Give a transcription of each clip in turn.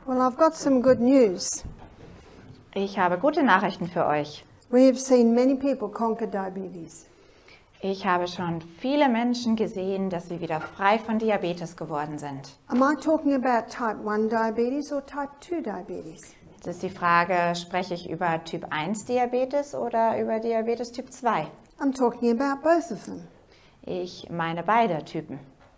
Well, I've got some good news. Ich habe gute Nachrichten für euch. We have seen many people conquer diabetes. Ich habe schon viele Menschen gesehen, dass sie wieder frei von Diabetes geworden sind. Am I talking about type 1 diabetes or type 2 diabetes? Jetzt ist die Frage, spreche ich über Typ 1 Diabetes oder über Diabetes Typ 2? I'm talking about both of them. Ich meine beide Typen.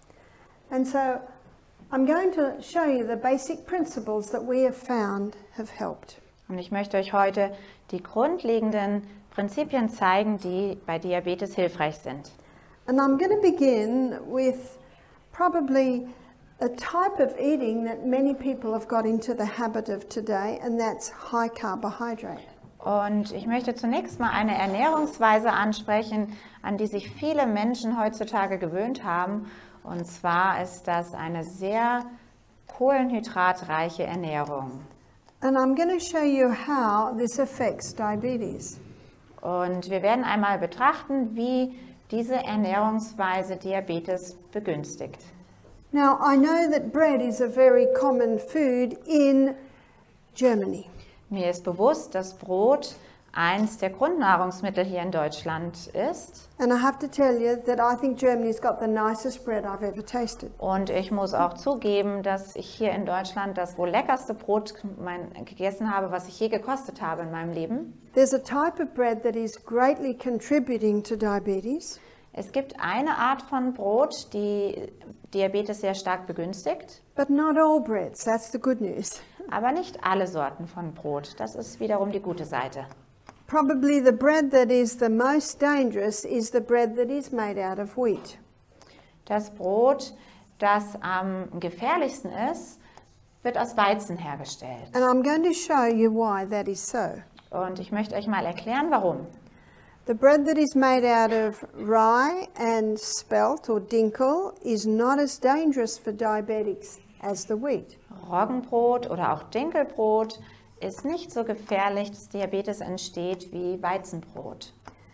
And so I'm going to show you the basic principles that we have found have helped. Und ich möchte euch heute die grundlegenden Prinzipien zeigen, die bei Diabetes hilfreich sind. And I'm going to begin with probably a type of eating that many people have got into the habit of today, and that's high carbohydrate. Und ich möchte zunächst mal eine Ernährungsweise ansprechen, an die sich viele Menschen heutzutage gewöhnt haben. Und zwar ist das eine sehr kohlenhydratreiche Ernährung. And I'm going to show you how this affects diabetes. Und wir werden einmal betrachten, wie diese Ernährungsweise Diabetes begünstigt. Now, I know that bread is a very common food in Germany. Mir ist bewusst, dass Brot eins der Grundnahrungsmittel hier in Deutschland ist. And I have to tell you that I think Germany's got the nicest bread I've ever tasted. Und ich muss auch zugeben, dass ich hier in Deutschland das wohl leckerste Brot gegessen habe, was ich je gekostet habe in meinem Leben. There's a type of bread that is greatly contributing to diabetes. Es gibt eine Art von Brot, die Diabetes sehr stark begünstigt. But not all breads, that's the good news. Aber nicht alle Sorten von Brot. Das ist wiederum die gute Seite. Probably the bread that is the most dangerous is the bread that is made out of wheat. Das Brot, das am gefährlichsten ist, wird aus Weizen hergestellt. And I'm going to show you why that is so. Und ich möchte euch mal erklären, warum. The bread that is made out of rye and spelt or dinkel is not as dangerous for diabetics as the wheat. Roggenbrot oder auch Dinkelbrot ist nicht so gefährlich, dass Diabetes entsteht wie Weizenbrot.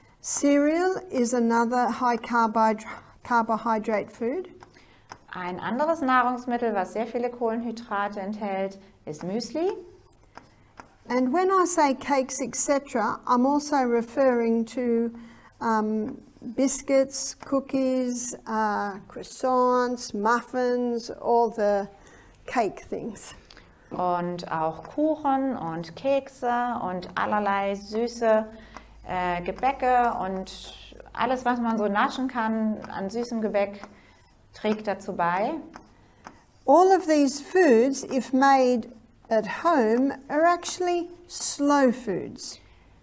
Cereal is another high carbohydrate food. Ein anderes Nahrungsmittel, was sehr viele Kohlenhydrate enthält, ist Müsli. And when I say cakes, etc., I'm also referring to biscuits, cookies, croissants, muffins, all the cake things. Und auch Kuchen und Kekse und allerlei süße Gebäcke und alles, was man so naschen kann an süßem Gebäck, trägt dazu bei. All of these foods, if made at home, are actually slow foods.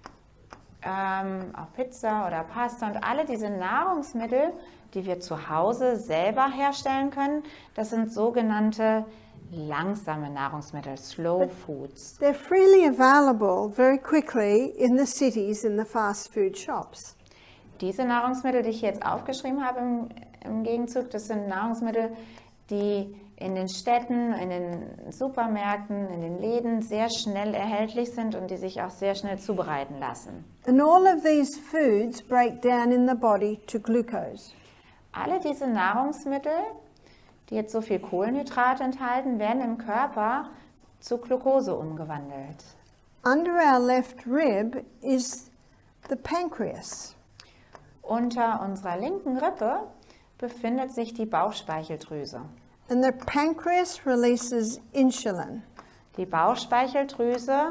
Auch Pizza oder Pasta und alle diese Nahrungsmittel, die wir zu Hause selber herstellen können, das sind sogenannte langsame Nahrungsmittel, Slow Foods. They're freely available very quickly in the cities in the fast food shops. Diese Nahrungsmittel, die ich jetzt aufgeschrieben habe im Gegenzug, das sind Nahrungsmittel, die in den Städten, in den Supermärkten, in den Läden sehr schnell erhältlich sind und die sich auch sehr schnell zubereiten lassen. And all of these foods break down in the body to glucose. Alle diese Nahrungsmittel, die jetzt so viel Kohlenhydrate enthalten, werden im Körper zu Glucose umgewandelt. Under our left rib is the pancreas. Unter unserer linken Rippe befindet sich die Bauchspeicheldrüse. And the pancreas releases insulin. Die Bauchspeicheldrüse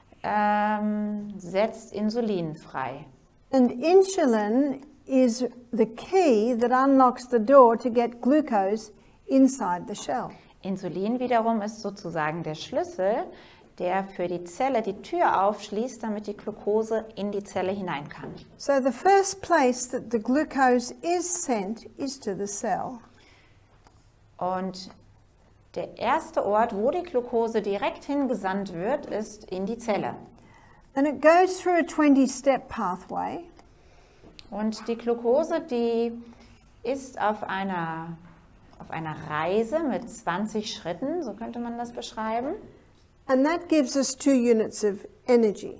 setzt Insulin frei. And insulin is the key that unlocks the door to get glucose inside the shell. Insulin wiederum ist sozusagen der Schlüssel, der für die Zelle die Tür aufschließt, damit die Glucose in die Zelle hinein kann. So the first place that the glucose is sent is to the cell. Und der erste Ort, wo die Glucose direkt hingesandt wird, ist in die Zelle. And it goes through a 20-step pathway. Und die Glucose, die ist auf einer Reise mit 20 Schritten, so könnte man das beschreiben. And that gives us 2 units of energy.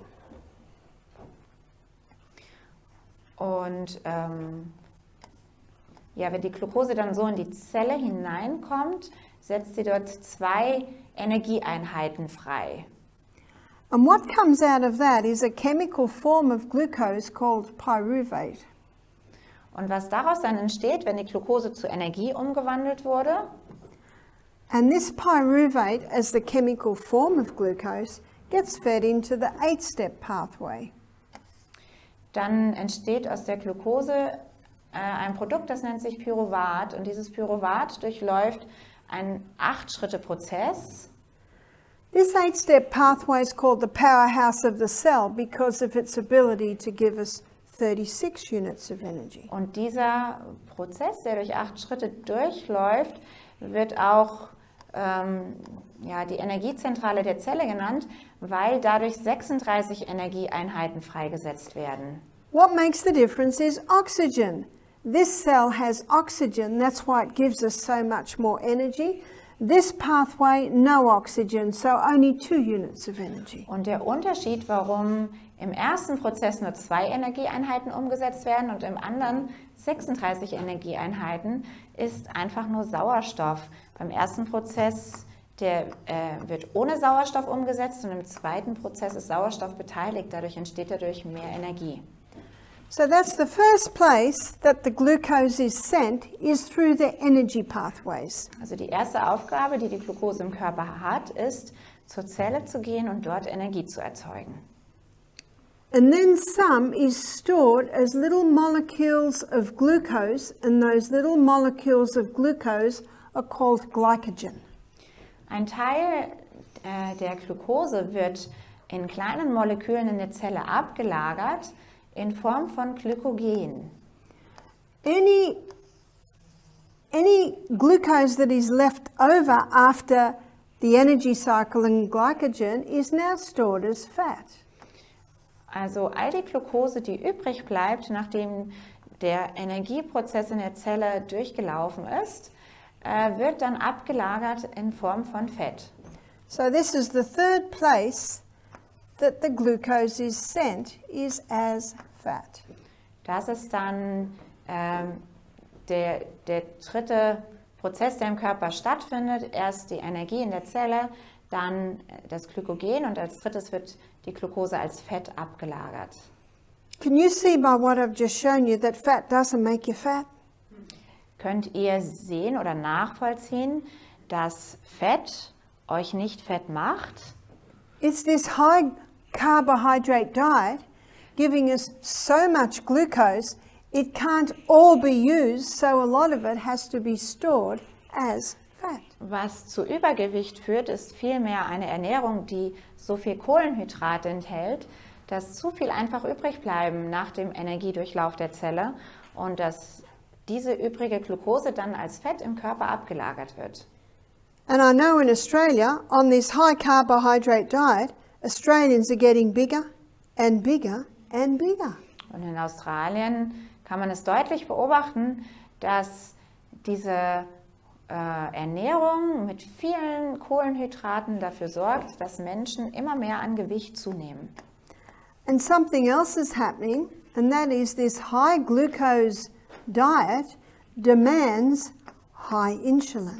Und ja, wenn die Glucose dann so in die Zelle hineinkommt, setzt sie dort 2 Energieeinheiten frei. And what comes out of that is a chemical form of glucose called pyruvate. Und was daraus dann entsteht, wenn die Glucose zu Energie umgewandelt wurde, And this pyruvate, as the chemical form of glucose, gets fed into the 8-step pathway. dann entsteht aus der Glucose ein Produkt, das nennt sich Pyruvat. Und dieses Pyruvat durchläuft einen 8-Schritte-Prozess. This 8-step pathway is called the powerhouse of the cell because of its ability to give us 36 units of energy. Und dieser Prozess, der durch 8 Schritte durchläuft, wird auch die Energiezentrale der Zelle genannt, weil dadurch 36 Energieeinheiten freigesetzt werden. What makes the difference is oxygen. This cell has oxygen, that's why it gives us so much more energy. This pathway, no oxygen, so only 2 units of energy. Und der Unterschied, warum im ersten Prozess nur 2 Energieeinheiten umgesetzt werden und im anderen 36 Energieeinheiten, ist einfach nur Sauerstoff. Beim ersten Prozess wird ohne Sauerstoff umgesetzt und im zweiten Prozess ist Sauerstoff beteiligt. Dadurch entsteht dadurch mehr Energie. So that's the first place that the glucose is sent is through the energy pathways. Also die erste Aufgabe, die die Glucose im Körper hat, ist, zur Zelle zu gehen und dort Energie zu erzeugen. And then some is stored as little molecules of glucose, and those little molecules of glucose are called glycogen. Ein Teil der Glucose wird in kleinen Molekülen in der Zelle abgelagert in Form von Glykogen. Any glucose that is left over after the energy cycle in glycogen is now stored as fat. Also all die Glucose, die übrig bleibt, nachdem der Energieprozess in der Zelle durchgelaufen ist, wird dann abgelagert in Form von Fett. So this is the third place that the glucose is sent, is as fat. Das ist dann der dritte Prozess, der im Körper stattfindet. Erst die Energie in der Zelle, dann das Glykogen und als drittes wird die Glucose als Fett abgelagert. Can you see by what I've just shown you that fat doesn't make you fat? Könnt ihr sehen oder nachvollziehen, dass Fett euch nicht fett macht? It's this high carbohydrate diet giving us so much glucose, it can't all be used, so a lot of it has to be stored as fat. Was zu Übergewicht führt, ist vielmehr eine Ernährung, die so viel Kohlenhydrate enthält, dass zu viel einfach übrig bleiben nach dem Energiedurchlauf der Zelle und dass diese übrige Glucose dann als Fett im Körper abgelagert wird. And I know in Australia, on this high carbohydrate diet, Australians are getting bigger and bigger and bigger. Und in Australien kann man es deutlich beobachten, dass diese Ernährung mit vielen Kohlenhydraten dafür sorgt, dass Menschen immer mehr an Gewicht zunehmen. And something else is happening, and that is this high glucose diet demands high insulin.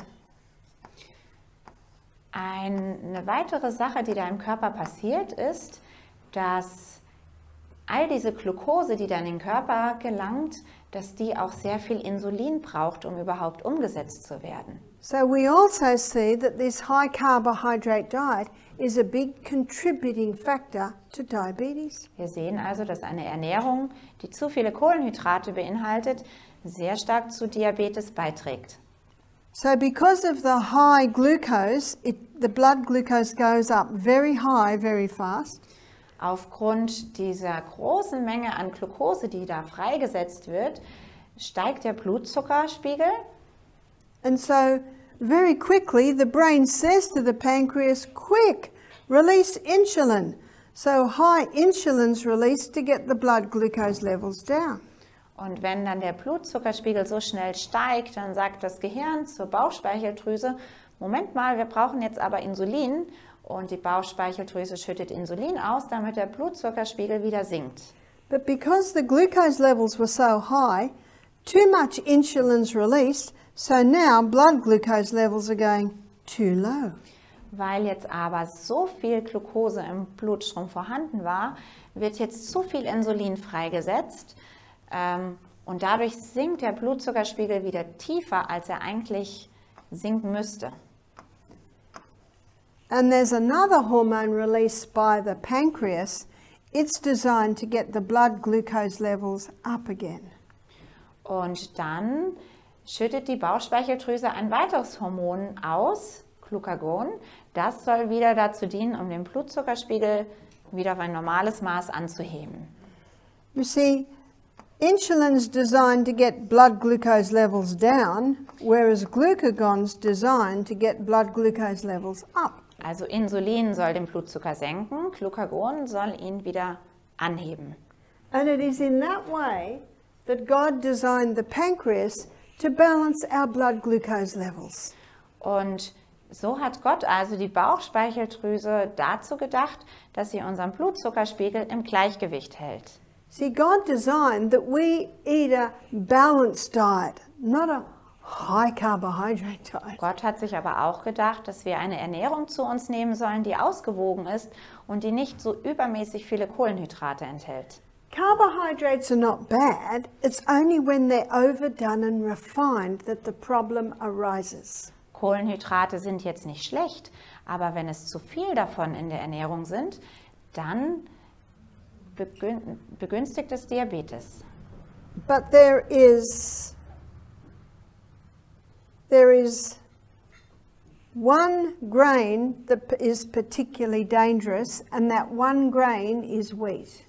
Eine weitere Sache, die da im Körper passiert, ist, dass all diese Glucose, die dann in den Körper gelangt, dass die auch sehr viel Insulin braucht, um überhaupt umgesetzt zu werden. So we also see that this high carbohydrate diet is a big contributing factor to diabetes. Wir sehen also, dass eine Ernährung, die zu viele Kohlenhydrate beinhaltet, sehr stark zu Diabetes beiträgt. So because of the high glucose, the blood glucose goes up very high, very fast. Aufgrund dieser großen Menge an Glucose, die da freigesetzt wird, steigt der Blutzuckerspiegel. And so very quickly the brain says to the pancreas, quick, release insulin. So high insulin's released to get the blood glucose levels down. Und wenn dann der Blutzuckerspiegel so schnell steigt, dann sagt das Gehirn zur Bauchspeicheldrüse, Moment mal, wir brauchen jetzt aber Insulin. Und die Bauchspeicheldrüse schüttet Insulin aus, damit der Blutzuckerspiegel wieder sinkt. But because the glucose levels were so high, too much insulin's released, So now blood glucose levels are going too low. Weil jetzt aber so viel Glucose im Blutstrom vorhanden war, wird jetzt zu viel Insulin freigesetzt und dadurch sinkt der Blutzuckerspiegel wieder tiefer, als er eigentlich sinken müsste. And there's another hormone released by the pancreas. It's designed to get the blood glucose levels up again. Und dann schüttet die Bauchspeicheldrüse ein weiteres Hormon aus, Glucagon. Das soll wieder dazu dienen, um den Blutzuckerspiegel wieder auf ein normales Maß anzuheben. You see, insulin's designed to get blood glucose levels down, whereas glucagon's designed to get blood glucose levels up. Also Insulin soll den Blutzucker senken, Glucagon soll ihn wieder anheben. And it is in that way that God designed the pancreas to balance our blood glucose levels. Und so hat Gott also die Bauchspeicheldrüse dazu gedacht, dass sie unseren Blutzuckerspiegel im Gleichgewicht hält. See, God designed that we eat a balanced diet, not a high carbohydrate diet. Gott hat sich aber auch gedacht, dass wir eine Ernährung zu uns nehmen sollen, die ausgewogen ist und die nicht so übermäßig viele Kohlenhydrate enthält. Carbohydrates are not bad, it's only when they're overdone and refined that the problem arises. Kohlenhydrate sind jetzt nicht schlecht, aber wenn es zu viel davon in der Ernährung sind, dann begünstigt es Diabetes. But there is one grain that is particularly dangerous, and that one grain is wheat.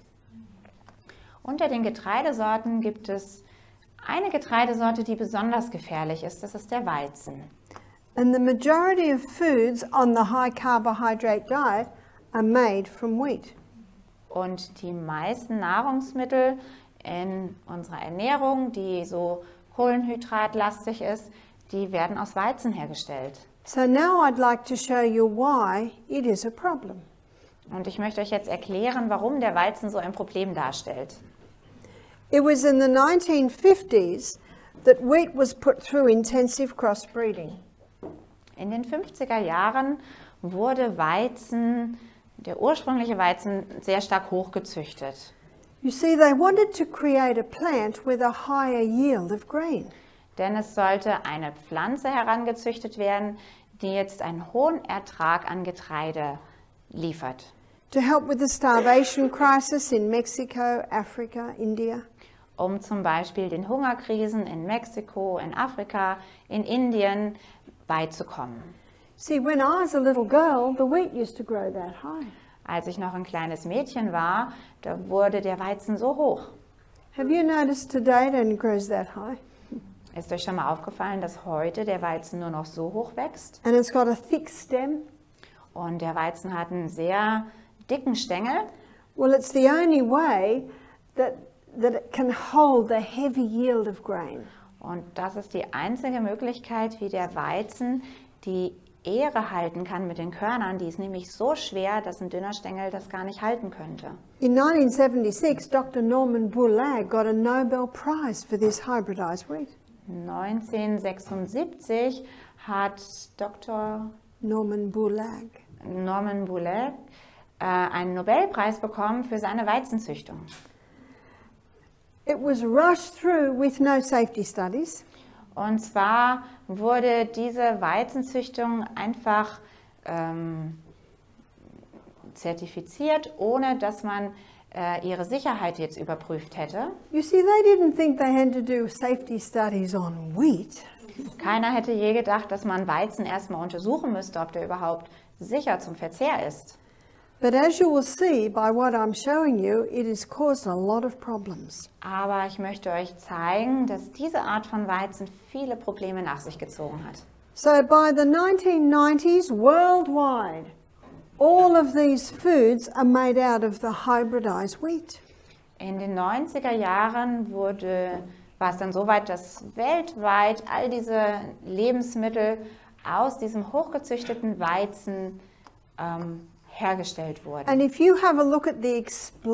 Unter den Getreidesorten gibt es eine Getreidesorte, die besonders gefährlich ist, das ist der Weizen. And the majority of foods on the high carbohydrate diet are made from wheat. Und die meisten Nahrungsmittel in unserer Ernährung, die so kohlenhydratlastig ist, die werden aus Weizen hergestellt. So now I'd like to show you why it is a problem. Und ich möchte euch jetzt erklären, warum der Weizen so ein Problem darstellt. It was in the 1950s that wheat was put through intensive crossbreeding. In den 50er Jahren wurde Weizen, der ursprüngliche Weizen, sehr stark hochgezüchtet. You see, they wanted to create a plant with a higher yield of grain. Denn es sollte eine Pflanze herangezüchtet werden, die jetzt einen hohen Ertrag an Getreide liefert. To help with the starvation crisis in Mexico, Africa, India. Um zum Beispiel den Hungerkrisen in Mexiko, in Afrika, in Indien beizukommen. See, when I was a little girl, the wheat used to grow that high. Als ich noch ein kleines Mädchen war, da wurde der Weizen so hoch. Have you noticed today it only grows that high? Ist euch schon mal aufgefallen, dass heute der Weizen nur noch so hoch wächst? And it's got a thick stem? Und der Weizen hat einen sehr dicken Stängel. Well, it's the only way that it can hold the heavy yield of grain. Und das ist die einzige Möglichkeit, wie der Weizen die Ähre halten kann mit den Körnern. Die ist nämlich so schwer, dass ein dünner Stängel das gar nicht halten könnte. In 1976, Dr. Norman Bourlag got a Nobel Prize for this hybridized wheat. 1976 hat Dr. Norman Bourlag einen Nobelpreis bekommen für seine Weizenzüchtung. It was rushed through with no safety studies. Und zwar wurde diese Weizenzüchtung einfach zertifiziert, ohne dass man ihre Sicherheit jetzt überprüft hätte. You see, they didn't think they had to do safety studies on wheat. Keiner hätte je gedacht, dass man Weizen erstmal untersuchen müsste, ob der überhaupt sicher zum Verzehr ist. But as you will see by what I'm showing you, it has caused a lot of problems. Aber ich möchte euch zeigen, dass diese Art von Weizen viele Probleme nach sich gezogen hat. So by the 1990s, worldwide, all of these foods are made out of the hybridized wheat. In den 90er Jahren war es dann so weit, dass weltweit all diese Lebensmittel aus diesem hochgezüchteten Weizen hergestellt wurden. And if you have a look at the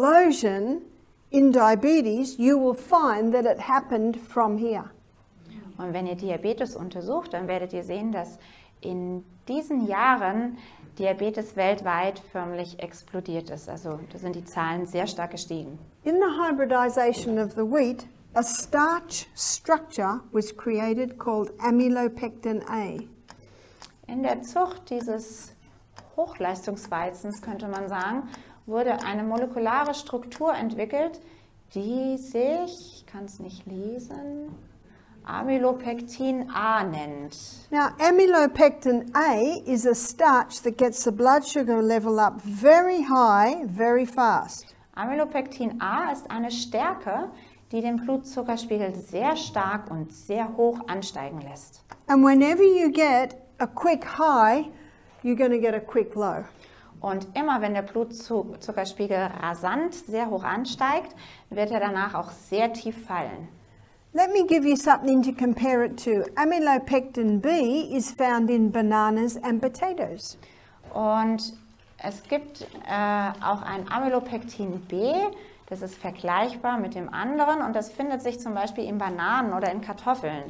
explosion in diabetes, you will find that it happened from here. Und wenn ihr Diabetes untersucht, dann werdet ihr sehen, dass in diesen Jahren Diabetes weltweit förmlich explodiert ist. Also da sind die Zahlen sehr stark gestiegen. In the hybridization of the wheat, a starch structure was created called amylopectin A. In der Zucht dieses Hochleistungsweizens, könnte man sagen, wurde eine molekulare Struktur entwickelt, die sich, ich kann es nicht lesen, Amylopectin A nennt. Now, amylopectin A is a starch that gets the blood sugar level up very high, very fast. Amylopectin A ist eine Stärke, die den Blutzuckerspiegel sehr stark und sehr hoch ansteigen lässt. And whenever you get a quick high, you're going to get a quick low. Und immer wenn der Blutzuckerspiegel rasant sehr hoch ansteigt, wird er danach auch sehr tief fallen. Let me give you something to compare it to. Amylopectin B is found in bananas and potatoes. Und es gibt auch ein Amylopectin B, das ist vergleichbar mit dem anderen und das findet sich zum Beispiel in Bananen oder in Kartoffeln.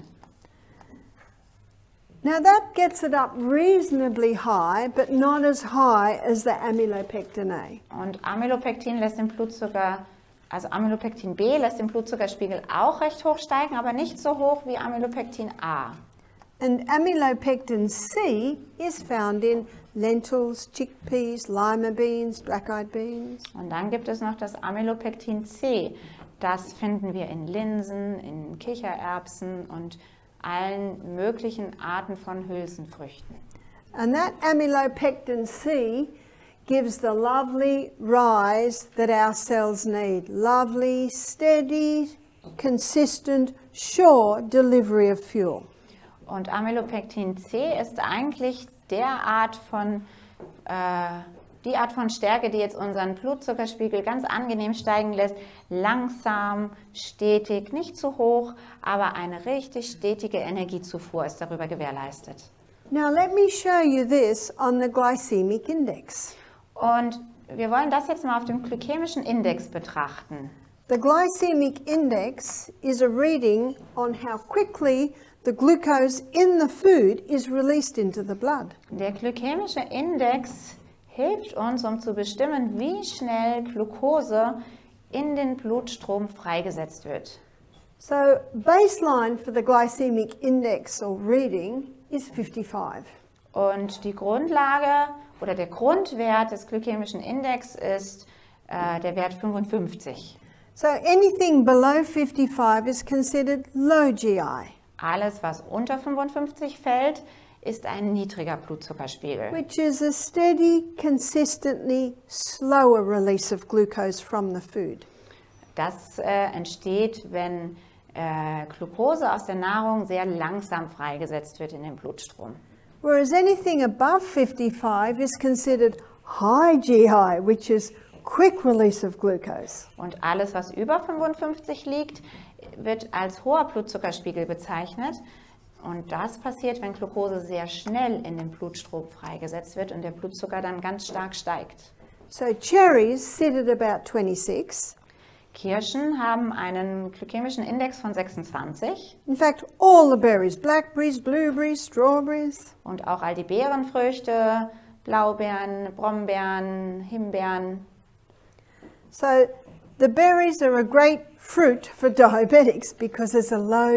Now that gets it up reasonably high, but not as high as the amylopectin A. Und Amylopectin lässt den Blutzucker, also Amylopectin B lässt den Blutzuckerspiegel auch recht hoch steigen, aber nicht so hoch wie Amylopectin A. And amylopectin C is found in lentils, chickpeas, lima beans, black-eyed beans. Und dann gibt es noch das Amylopectin C. Das finden wir in Linsen, in Kichererbsen und allen möglichen Arten von Hülsenfrüchten. And that amylopectin C gives the lovely rise that our cells need. Lovely, steady, consistent, sure delivery of fuel. Und Amylopectin C ist eigentlich die Art von Stärke, die jetzt unseren Blutzuckerspiegel ganz angenehm steigen lässt. Langsam, stetig, nicht zu hoch, aber eine richtig stetige Energiezufuhr ist darüber gewährleistet. Now let me show you this on the glycemic index. Und wir wollen das jetzt mal auf dem glykämischen Index betrachten. The glycemic index is a reading on how quickly the glucose in the food is released into the blood. Der glykämische Index hilft uns, um zu bestimmen, wie schnell Glucose in den Blutstrom freigesetzt wird. So baseline for the glycemic index or reading is 55. Und die Grundlage oder der Grundwert des glykämischen Index ist der Wert 55. So anything below 55 is considered low GI, Alles, was unter 55 fällt, ist ein niedriger Blutzuckerspiegel. which is a steady, consistently slower release of glucose from the food. Das entsteht, wenn Glucose aus der Nahrung sehr langsam freigesetzt wird in den Blutstrom. Whereas anything above 55 is considered high GI, which is quick release of glucose. Und alles, was über 55 liegt, wird als hoher Blutzuckerspiegel bezeichnet. Und das passiert, wenn Glucose sehr schnell in den Blutstrom freigesetzt wird und der Blutzucker dann ganz stark steigt. So cherries sit at about 26. Kirschen haben einen glykämischen Index von 26 In fact, all the berries, blackberries, blueberries, strawberries. und auch all die Beerenfrüchte, Blaubeeren, Brombeeren, Himbeeren. So the berries are a great fruit for diabetics because there's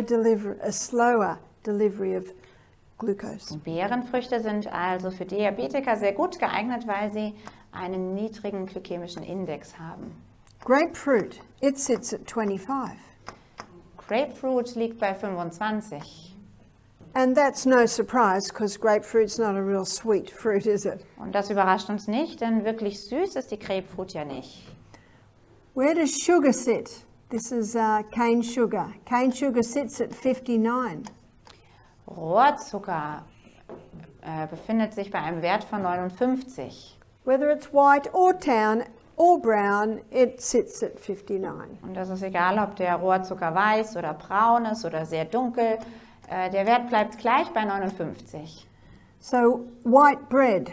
a slower delivery of glucose. Die Beerenfrüchte sind also für Diabetiker sehr gut geeignet, weil sie einen niedrigen glykämischen Index haben. Grapefruit, it sits at 25. Grapefruit liegt bei 25. And that's no surprise because grapefruit's not a real sweet fruit, is it? Und das überrascht uns nicht, denn wirklich süß ist die Grapefruit ja nicht. Where does sugar sit? This is cane sugar. Cane sugar sits at 59. Rohrzucker befindet sich bei einem Wert von 59. Whether it's white or tan or brown, it sits at 59. Und das ist egal, ob der Rohrzucker weiß oder braun ist oder sehr dunkel. Der Wert bleibt gleich bei 59. So white bread,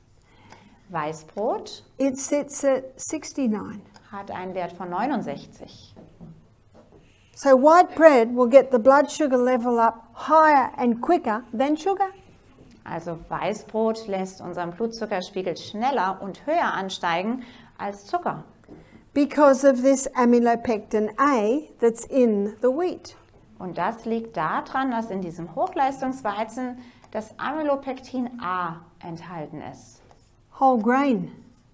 Weißbrot it sits at 69. hat einen Wert von 69. So white bread will get the blood sugar level up higher and quicker than sugar. Also Weißbrot lässt unseren Blutzuckerspiegel schneller und höher ansteigen als Zucker. Because of this amylopectin A that's in the wheat. Und das liegt daran, dass in diesem Hochleistungsweizen das Amylopektin A enthalten ist. Whole grain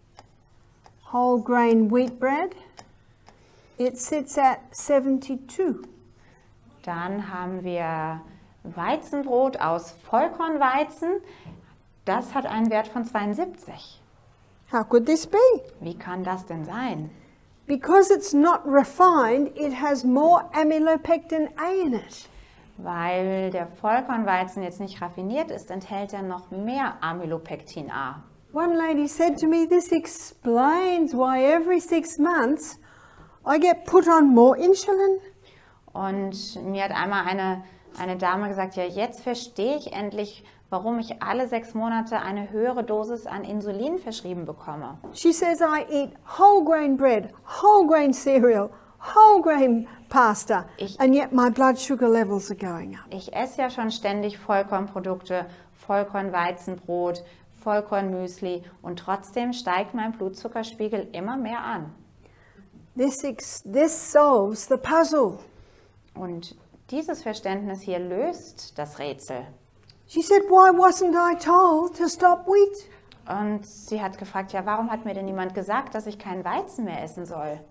wheat bread, it sits at 72. Dann haben wir Weizenbrot aus Vollkornweizen. Das hat einen Wert von 72. How could this be? Wie kann das denn sein? Because it's not refined, it has more amylopectin A in it. Weil der Vollkornweizen jetzt nicht raffiniert ist, enthält er noch mehr Amylopektin A. One lady said to me, this explains why every 6 months I get put on more insulin. Und mir hat einmal eine Dame gesagt, ja, jetzt verstehe ich endlich, warum ich alle 6 Monate eine höhere Dosis an Insulin verschrieben bekomme. She says I eat whole grain bread, whole grain cereal, whole grain pasta, and yet my blood sugar levels are going up. Ich esse ja schon ständig Vollkornprodukte, Vollkornweizenbrot, Vollkornmüsli und trotzdem steigt mein Blutzuckerspiegel immer mehr an. This solves the puzzle. Und dieses Verständnis hier löst das Rätsel. She said, why wasn't I told to stop wheat? Und sie hat gefragt, ja, warum hat mir denn niemand gesagt, dass ich keinen Weizen mehr essen soll?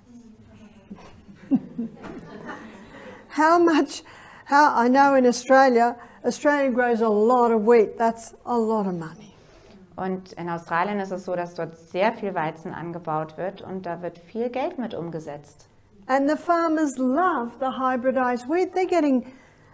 I know in Australia grows a lot of wheat. That's a lot of money. Und in Australien ist es so, dass dort sehr viel Weizen angebaut wird und da wird viel Geld mit umgesetzt. And the farmers love the hybridized wheat. They're getting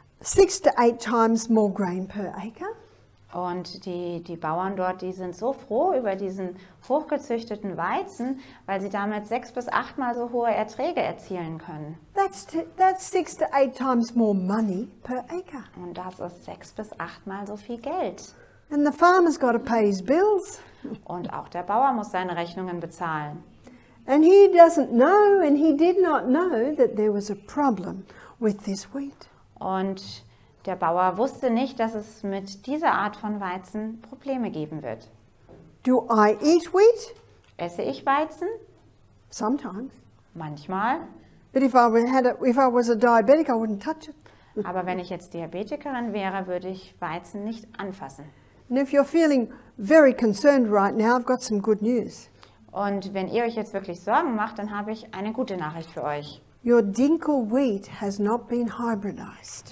6 to 8 times more grain per acre. Und die Bauern dort, die sind so froh über diesen hochgezüchteten Weizen, weil sie damit 6 bis 8 Mal so hohe Erträge erzielen können. That's 6 to 8 times more money per acre. Und das ist 6 bis 8 Mal so viel Geld. And the farmer's got to pay his bills. Und auch der Bauer muss seine Rechnungen bezahlen. And he doesn't know, and he did not know that there was a problem with this wheat. Und der Bauer wusste nicht, dass es mit dieser Art von Weizen Probleme geben wird. Do I eat wheat? Esse ich Weizen? Sometimes. Manchmal. But if I was a diabetic, I wouldn't touch it. Aber wenn ich jetzt Diabetikerin wäre, würde ich Weizen nicht anfassen. And if you're feeling very concerned right now, I've got some good news. Und wenn ihr euch jetzt wirklich Sorgen macht, dann habe ich eine gute Nachricht für euch. Your dinkel wheat has not been hybridized.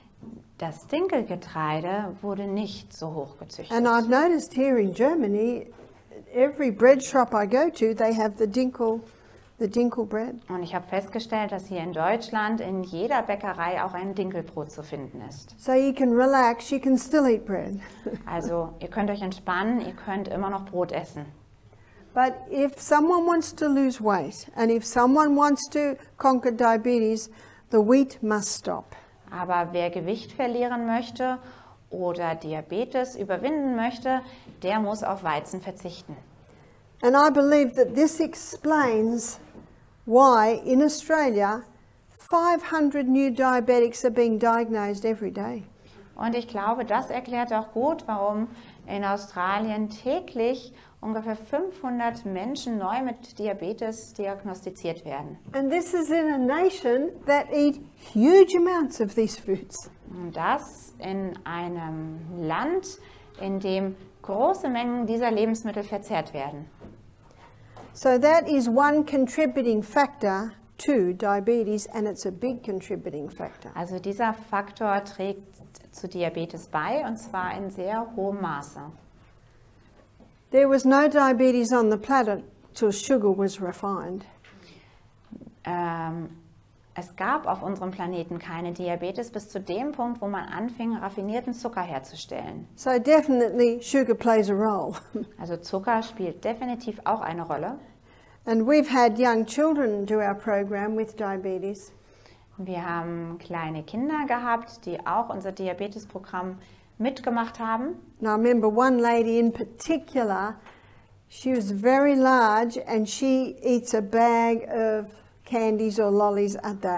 Das Dinkelgetreide wurde nicht so hoch gezüchtet. And I've noticed here in Germany, every bread shop I go to, they have the dinkel bread. Und ich habe festgestellt, dass hier in Deutschland in jeder Bäckerei auch ein Dinkelbrot zu finden ist. So you can relax, you can still eat bread. Also ihr könnt euch entspannen, ihr könnt immer noch Brot essen. But if someone wants to lose weight and if someone wants to conquer diabetes, the wheat must stop. Aber wer Gewicht verlieren möchte oder Diabetes überwinden möchte, der muss auf Weizen verzichten. And I believe that this explains why in Australia 500 new diabetics are being diagnosed every day. Und ich glaube, das erklärt auch gut, warum in Australien täglich ungefähr 500 Menschen neu mit Diabetes diagnostiziert werden. And this is in a nation that eat huge amounts of these foods. Und das in einem Land, in dem große Mengen dieser Lebensmittel verzehrt werden. So that is one contributing factor to diabetes, and it's a big contributing factor. Also dieser Faktor trägt zu Diabetes bei, und zwar in sehr hohem Maße. There was no diabetes on the planet till sugar was refined. Es gab auf unserem Planeten keine Diabetes bis zu dem Punkt, wo man anfing, raffinierten Zucker herzustellen. So definitely sugar plays a role. Also Zucker spielt definitiv auch eine Rolle. And we've had young children do our program with diabetes. Wir haben kleine Kinder gehabt, die auch unser Diabetesprogramm mitgemacht haben. And I remember one lady in particular, she was very large and she eats a bag of candies or lollies a day.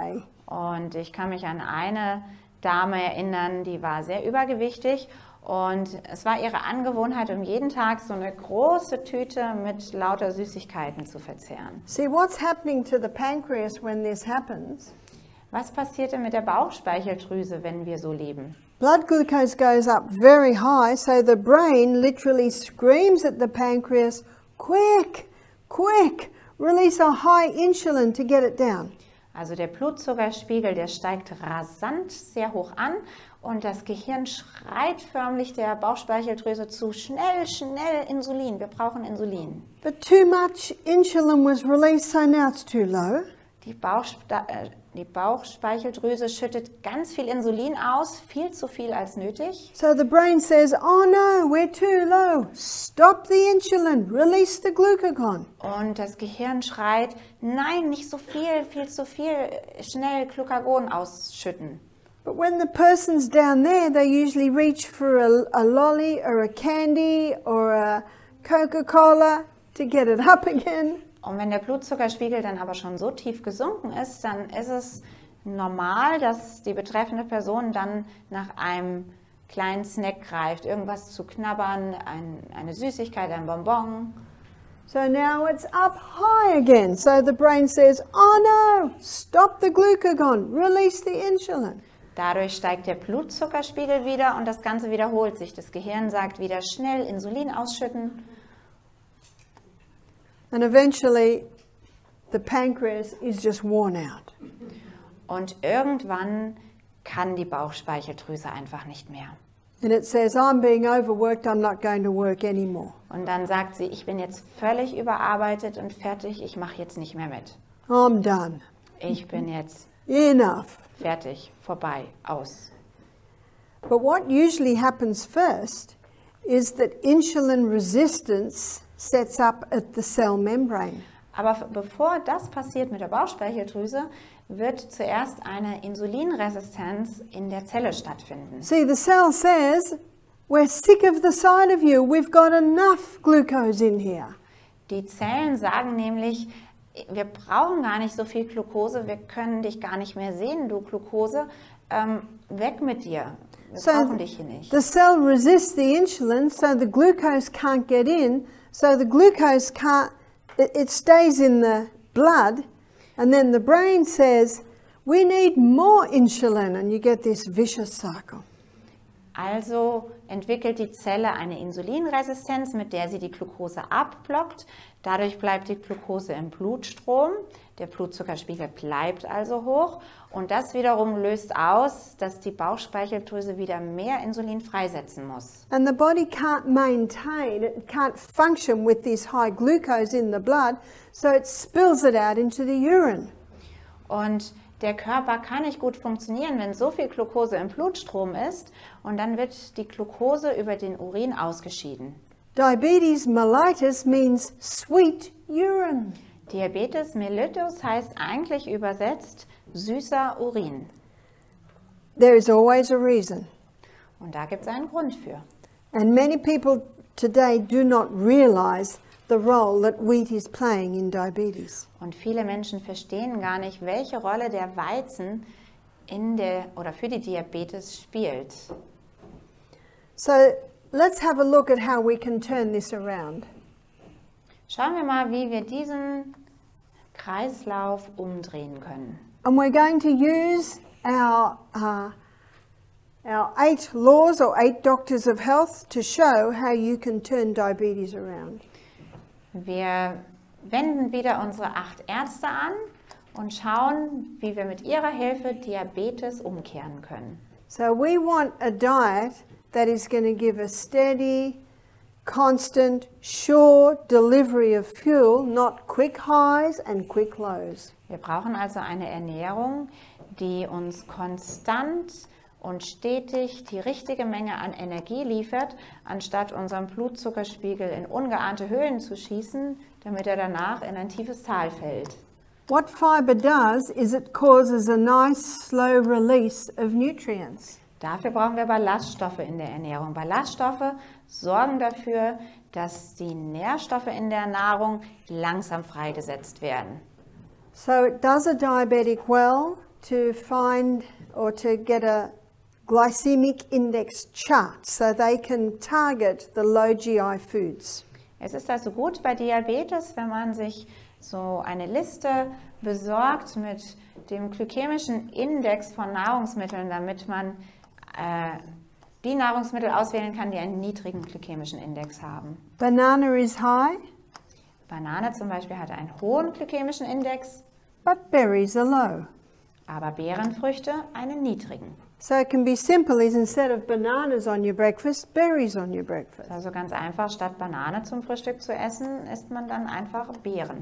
Und ich kann mich an eine Dame erinnern, die war sehr übergewichtig. Und es war ihre Angewohnheit, um jeden Tag so eine große Tüte mit lauter Süßigkeiten zu verzehren. See, what's happening to the pancreas when this happens? Was passierte mit der Bauchspeicheldrüse, wenn wir so leben? Blood glucose goes up very high, so the brain literally screams at the pancreas, quick, quick, release a high insulin to get it down. Also der Blutzuckerspiegel, der steigt rasant sehr hoch an und das Gehirn schreit förmlich der Bauchspeicheldrüse zu, schnell, schnell Insulin, wir brauchen Insulin. But too much insulin was released, so now it's too low. Die Bauchspeicheldrüse schüttet ganz viel Insulin aus, viel zu viel als nötig. So the brain says, oh no, we're too low. Stop the insulin, release the glucagon. Und das Gehirn schreit, nein, nicht so viel zu viel, schnell Glucagon ausschütten. But when the person's down there, they usually reach for a lolly or a candy or a Coca-Cola to get it up again. Und wenn der Blutzuckerspiegel dann aber schon so tief gesunken ist, dann ist es normal, dass die betreffende Person dann nach einem kleinen Snack greift, irgendwas zu knabbern, eine Süßigkeit, ein Bonbon. So now it's up high again. So the brain says, oh no, stop the glucagon, release the insulin. Dadurch steigt der Blutzuckerspiegel wieder und das Ganze wiederholt sich. Das Gehirn sagt wieder schnell Insulin ausschütten. And eventually the pancreas is just worn out. Und irgendwann kann die Bauchspeicheldrüse einfach nicht mehr. And it says, I'm being overworked, I'm not going to work anymore. Und dann sagt sie, ich bin jetzt völlig überarbeitet und fertig, ich mache jetzt nicht mehr mit. I'm done. Ich bin jetzt Enough. fertig, vorbei, aus. But what usually happens first is that insulin resistance sets up at the cell membrane. Aber bevor das passiert mit der Bauchspeicheldrüse, wird zuerst eine Insulinresistenz in der Zelle stattfinden. See, the cell says, we're sick of the sight of you, we've got enough glucose in here. Die Zellen sagen nämlich, wir brauchen gar nicht so viel Glucose, wir können dich gar nicht mehr sehen, du Glucose, weg mit dir, wir brauchen dich hier nicht. The cell resists the insulin, so the glucose can't get in, so the glucose can't, it stays in the blood, and then the brain says, we need more insulin, and you get this vicious cycle. Also entwickelt die Zelle eine Insulinresistenz, mit der sie die Glucose abblockt. Dadurch bleibt die Glucose im Blutstrom, der Blutzuckerspiegel bleibt also hoch und das wiederum löst aus, dass die Bauchspeicheldrüse wieder mehr Insulin freisetzen muss. And the body can't maintain, it can't function with this high glucose in the blood, so it spills it out into the urine. Und der Körper kann nicht gut funktionieren, wenn so viel Glucose im Blutstrom ist und dann wird die Glucose über den Urin ausgeschieden. Diabetes mellitus means sweet urine. Diabetes mellitus heißt eigentlich übersetzt süßer Urin. There is always a reason. Und da gibt es einen Grund für. And many people today do not realize the role that wheat is playing in diabetes. Und viele Menschen verstehen gar nicht, welche Rolle der Weizen für die Diabetes spielt. So let's have a look at how we can turn this around. Schauen wir mal, wie wir diesen Kreislauf umdrehen können. And we're going to use our 8 laws or 8 doctors of health to show how you can turn diabetes around. Wir wenden wieder unsere 8 Ärzte an und schauen, wie wir mit ihrer Hilfe Diabetes umkehren können. So we want a diet that is going to give a steady, constant, sure delivery of fuel, not quick highs and quick lows. Wir brauchen also eine Ernährung, die uns konstant und stetig die richtige Menge an Energie liefert, anstatt unseren Blutzuckerspiegel in ungeahnte Höhen zu schießen, damit er danach in ein tiefes Tal fällt. What fiber does is it causes a nice slow release of nutrients. Dafür brauchen wir Ballaststoffe in der Ernährung. Ballaststoffe sorgen dafür, dass die Nährstoffe in der Nahrung langsam freigesetzt werden. So it does a diabetic well to find or to get a glycemic index chart so they can target the low GI foods. Es ist also gut bei Diabetes, wenn man sich so eine Liste besorgt mit dem glykämischen Index von Nahrungsmitteln, damit man die Nahrungsmittel auswählen kann, die einen niedrigen glykämischen Index haben. Banana is high, Banane zum Beispiel hat einen hohen glykämischen Index, but berries are low. aber Beerenfrüchte einen niedrigen. So it can be simple is instead of bananas on your breakfast, berries on your breakfast. Also ganz einfach, statt Banane zum Frühstück zu essen, isst man dann einfach Beeren.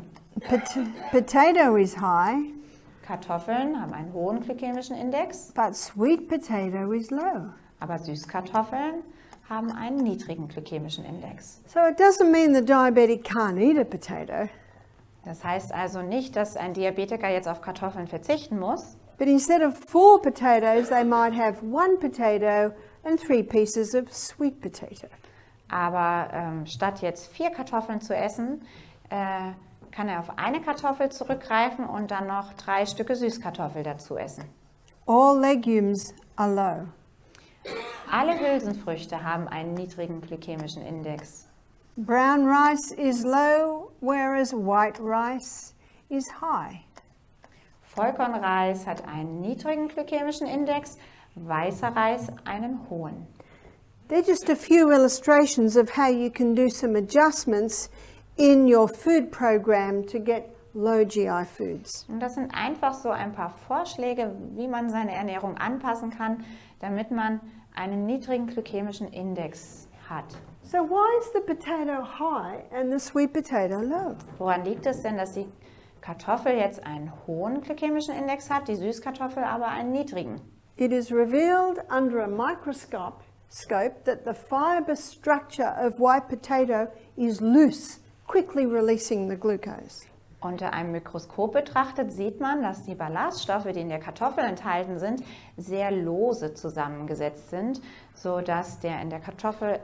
Potato is high, Kartoffeln haben einen hohen glykämischen Index, but sweet potato is low. aber Süßkartoffeln haben einen niedrigen glykämischen Index. So it doesn't mean the diabetic can't eat a potato, Das heißt also nicht, dass ein Diabetiker jetzt auf Kartoffeln verzichten muss, but instead of 4 potatoes, they might have 1 potato and 3 pieces of sweet potato. aber statt jetzt 4 Kartoffeln zu essen, kann er auf eine Kartoffel zurückgreifen und dann noch 3 Stücke Süßkartoffel dazu essen. All legumes are low. Alle Hülsenfrüchte haben einen niedrigen glykämischen Index. Brown rice is low, whereas white rice is high. Vollkornreis hat einen niedrigen glykämischen Index, weißer Reis einen hohen. They're just a few illustrations of how you can do some adjustments in your food program to get low GI foods. Und das sind einfach so ein paar Vorschläge, wie man seine Ernährung anpassen kann, damit man einen niedrigen glykämischen Index hat. So why is the potato high and the sweet potato low? Woran liegt es denn, dass die Kartoffel jetzt einen hohen glykämischen Index hat, die Süßkartoffel aber einen niedrigen? It is revealed under a microscope that the fiber structure of white potato is loose, quickly releasing the glucose. Unter einem Mikroskop betrachtet sieht man, dass die Ballaststoffe, die in der Kartoffel enthalten sind, sehr lose zusammengesetzt sind, sodass die in der Kartoffel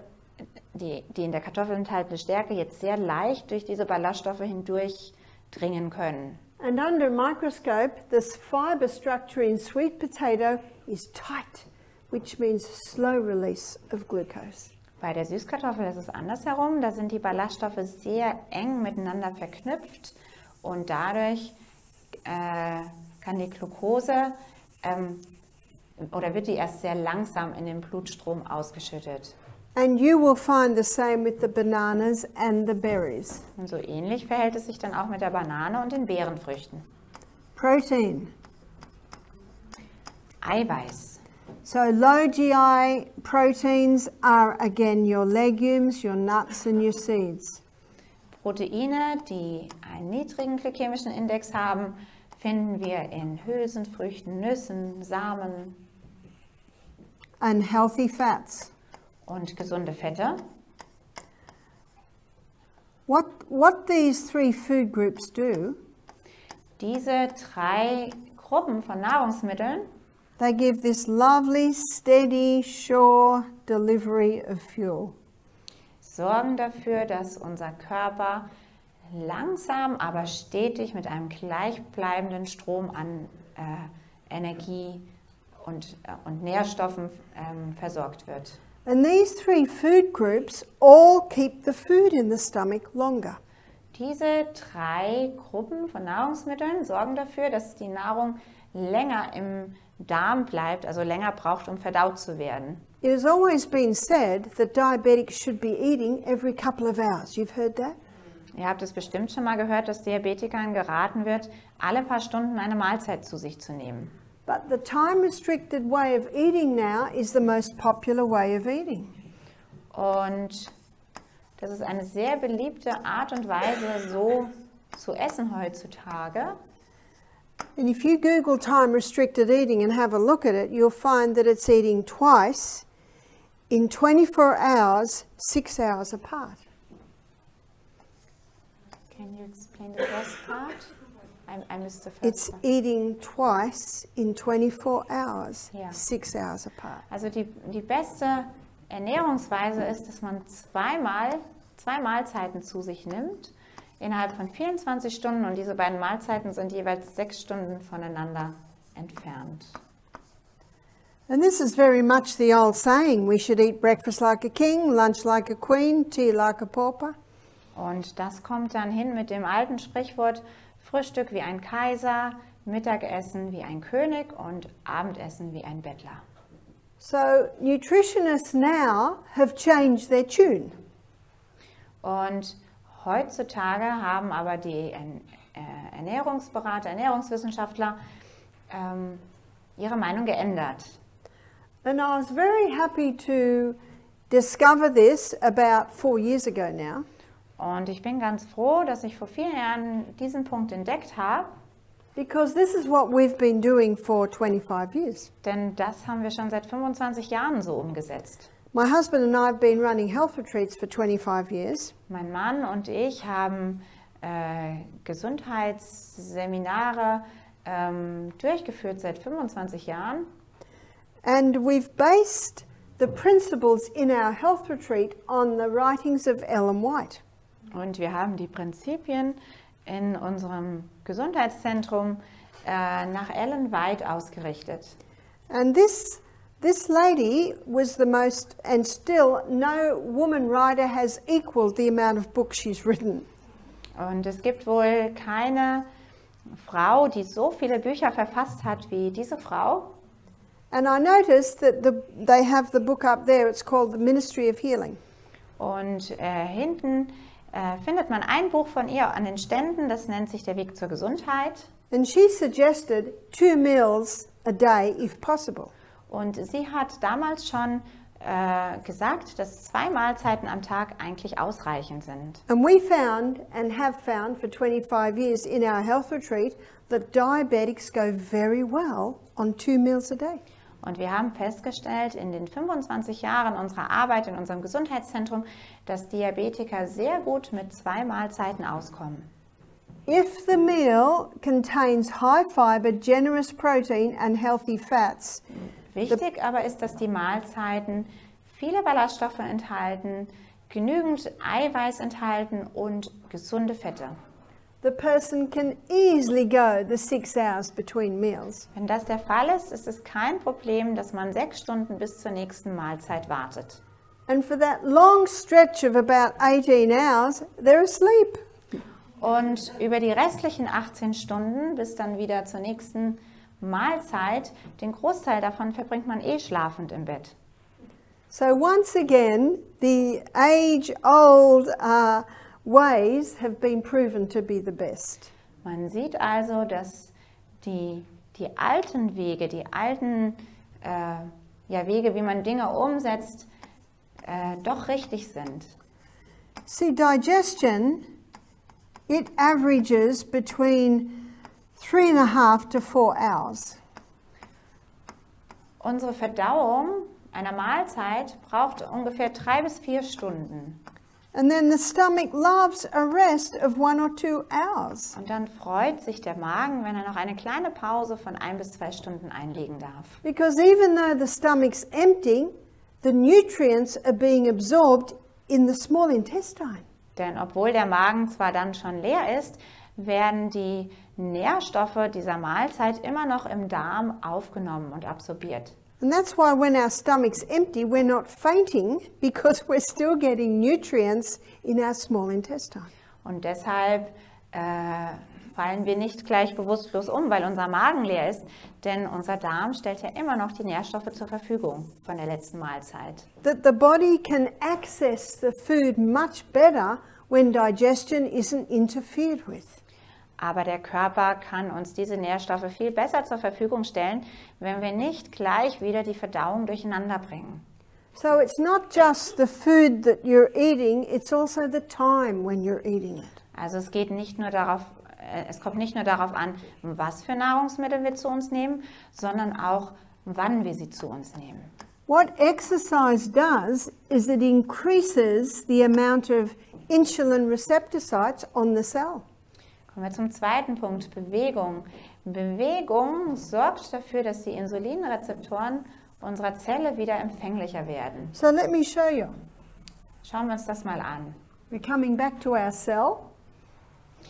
enthaltene Stärke jetzt sehr leicht durch diese Ballaststoffe hindurchdringen können. And under a microscope, this fiber structure in sweet potato is tight, which means slow release of glucose. Bei der Süßkartoffel ist es andersherum, da sind die Ballaststoffe sehr eng miteinander verknüpft und dadurch kann die Glucose oder wird die erst sehr langsam in den Blutstrom ausgeschüttet. And you will find the same with the bananas and the berries. Und so ähnlich verhält es sich dann auch mit der Banane und den Beerenfrüchten. Protein. Eiweiß. So low GI proteins are again your legumes, your nuts and your seeds. Proteine, die einen niedrigen glykämischen Index haben, finden wir in Hülsenfrüchten, Nüssen, Samen. And healthy fats. Und gesunde Fette. What these 3 food groups do, Diese 3 Gruppen von Nahrungsmitteln, they give this lovely, steady, sure delivery of fuel. sorgen dafür, dass unser Körper langsam, aber stetig mit einem gleichbleibenden Strom an Energie und Nährstoffen versorgt wird. And these 3 food groups all keep the food in the stomach longer. Diese 3 Gruppen von Nahrungsmitteln sorgen dafür, dass die Nahrung länger im Darm bleibt, also länger braucht, um verdaut zu werden. It has always been said that diabetics should be eating every couple of hours. You've heard that? Ihr habt es bestimmt schon mal gehört, dass Diabetikern geraten wird, alle paar Stunden eine Mahlzeit zu sich zu nehmen. But the time-restricted way of eating now is the most popular way of eating. Und das ist eine sehr beliebte Art und Weise, so zu essen heutzutage. And if you Google time-restricted eating and have a look at it, you'll find that it's eating twice in 24 hours, 6 hours apart. Can you explain the first part? I missed the first It's part. eating twice in 24 hours, Yeah. 6 hours apart. Also die beste Ernährungsweise ist, dass man zwei Mahlzeiten zu sich nimmt, innerhalb von 24 Stunden, und diese beiden Mahlzeiten sind jeweils 6 Stunden voneinander entfernt. And this is very much the old saying, we should eat breakfast like a king, lunch like a queen, tea like a pauper. Und das kommt dann hin mit dem alten Sprichwort, Frühstück wie ein Kaiser, Mittagessen wie ein König und Abendessen wie ein Bettler. So nutritionists now have changed their tune. Und heutzutage haben aber die Ernährungsberater, Ernährungswissenschaftler ihre Meinung geändert. And I was very happy to discover this about 4 years ago now. Und ich bin ganz froh, dass ich vor 4 Jahren diesen Punkt entdeckt habe. Because this is what we've been doing for 25 years. Denn das haben wir schon seit 25 Jahren so umgesetzt. My husband and I have been running health retreats for 25 years. Mein Mann und ich haben Gesundheitsseminare durchgeführt seit 25 Jahren. And we've based the principles in our health retreat on the writings of Ellen White. Und wir haben die Prinzipien in unserem Gesundheitszentrum nach Ellen White ausgerichtet. And this lady was the most, and still no woman writer has equaled the amount of books she's written. Und es gibt wohl keine Frau, die so viele Bücher verfasst hat wie diese Frau. And I noticed that they have the book up there, it's called The Ministry of Healing. Und hinten findet man ein Buch von ihr an den Ständen, das nennt sich Der Weg zur Gesundheit. And she suggested 2 meals a day if possible. Und sie hat damals schon gesagt, dass 2 Mahlzeiten am Tag eigentlich ausreichend sind. And we found and have found for 25 years in our health retreat that diabetics go very well on 2 meals a day. Und wir haben festgestellt in den 25 Jahren unserer Arbeit in unserem Gesundheitszentrum, dass Diabetiker sehr gut mit 2 Mahlzeiten auskommen. If the meal contains high fiber, generous protein and healthy fats. Wichtig aber ist, dass die Mahlzeiten viele Ballaststoffe enthalten, genügend Eiweiß enthalten und gesunde Fette. The person can easily go the 6 hours between meals. Wenn das der Fall ist, ist es kein Problem, dass man 6 Stunden bis zur nächsten Mahlzeit wartet. And for that long stretch of about 18 hours, they're asleep. Und über die restlichen 18 Stunden bis dann wieder zur nächsten Mahlzeit, den Großteil davon verbringt man schlafend im Bett. So once again, the age-old ways have been proven to be the best. Man sieht also, dass die alten Wege, die alten Wege, wie man Dinge umsetzt, doch richtig sind. See, digestion, it averages between 3.5 to 4 hours. Unsere Verdauung einer Mahlzeit braucht ungefähr 3 bis 4 Stunden. And then the stomach loves a rest of 1 or 2 hours. Und dann freut sich der Magen, wenn er noch eine kleine Pause von 1 bis 2 Stunden einlegen darf. Because even though the stomach's empty, the nutrients are being absorbed in the small intestine. Denn obwohl der Magen zwar dann schon leer ist, werden die Nährstoffe dieser Mahlzeit immer noch im Darm aufgenommen und absorbiert. And that's why when our stomach's empty, we're not fainting because we're still getting nutrients in our small intestine. Und deshalb fallen wir nicht gleich bewusstlos um, weil unser Magen leer ist, denn unser Darm stellt ja immer noch die Nährstoffe zur Verfügung von der letzten Mahlzeit. That the body can access the food much better when digestion isn't interfered with. Aber der Körper kann uns diese Nährstoffe viel besser zur Verfügung stellen, wenn wir nicht gleich wieder die Verdauung durcheinander bringen. So it's not just the food that you're eating, it's also the time when you're eating it. Also es kommt nicht nur darauf an, was für Nahrungsmittel wir zu uns nehmen, sondern auch, wann wir sie zu uns nehmen. What exercise does is it increases the amount of insulin receptor sites on the cell. Kommen wir zum zweiten Punkt, Bewegung. Bewegung sorgt dafür, dass die Insulinrezeptoren unserer Zelle wieder empfänglicher werden. So let me show you. Schauen wir uns das mal an. We're coming back to our cell.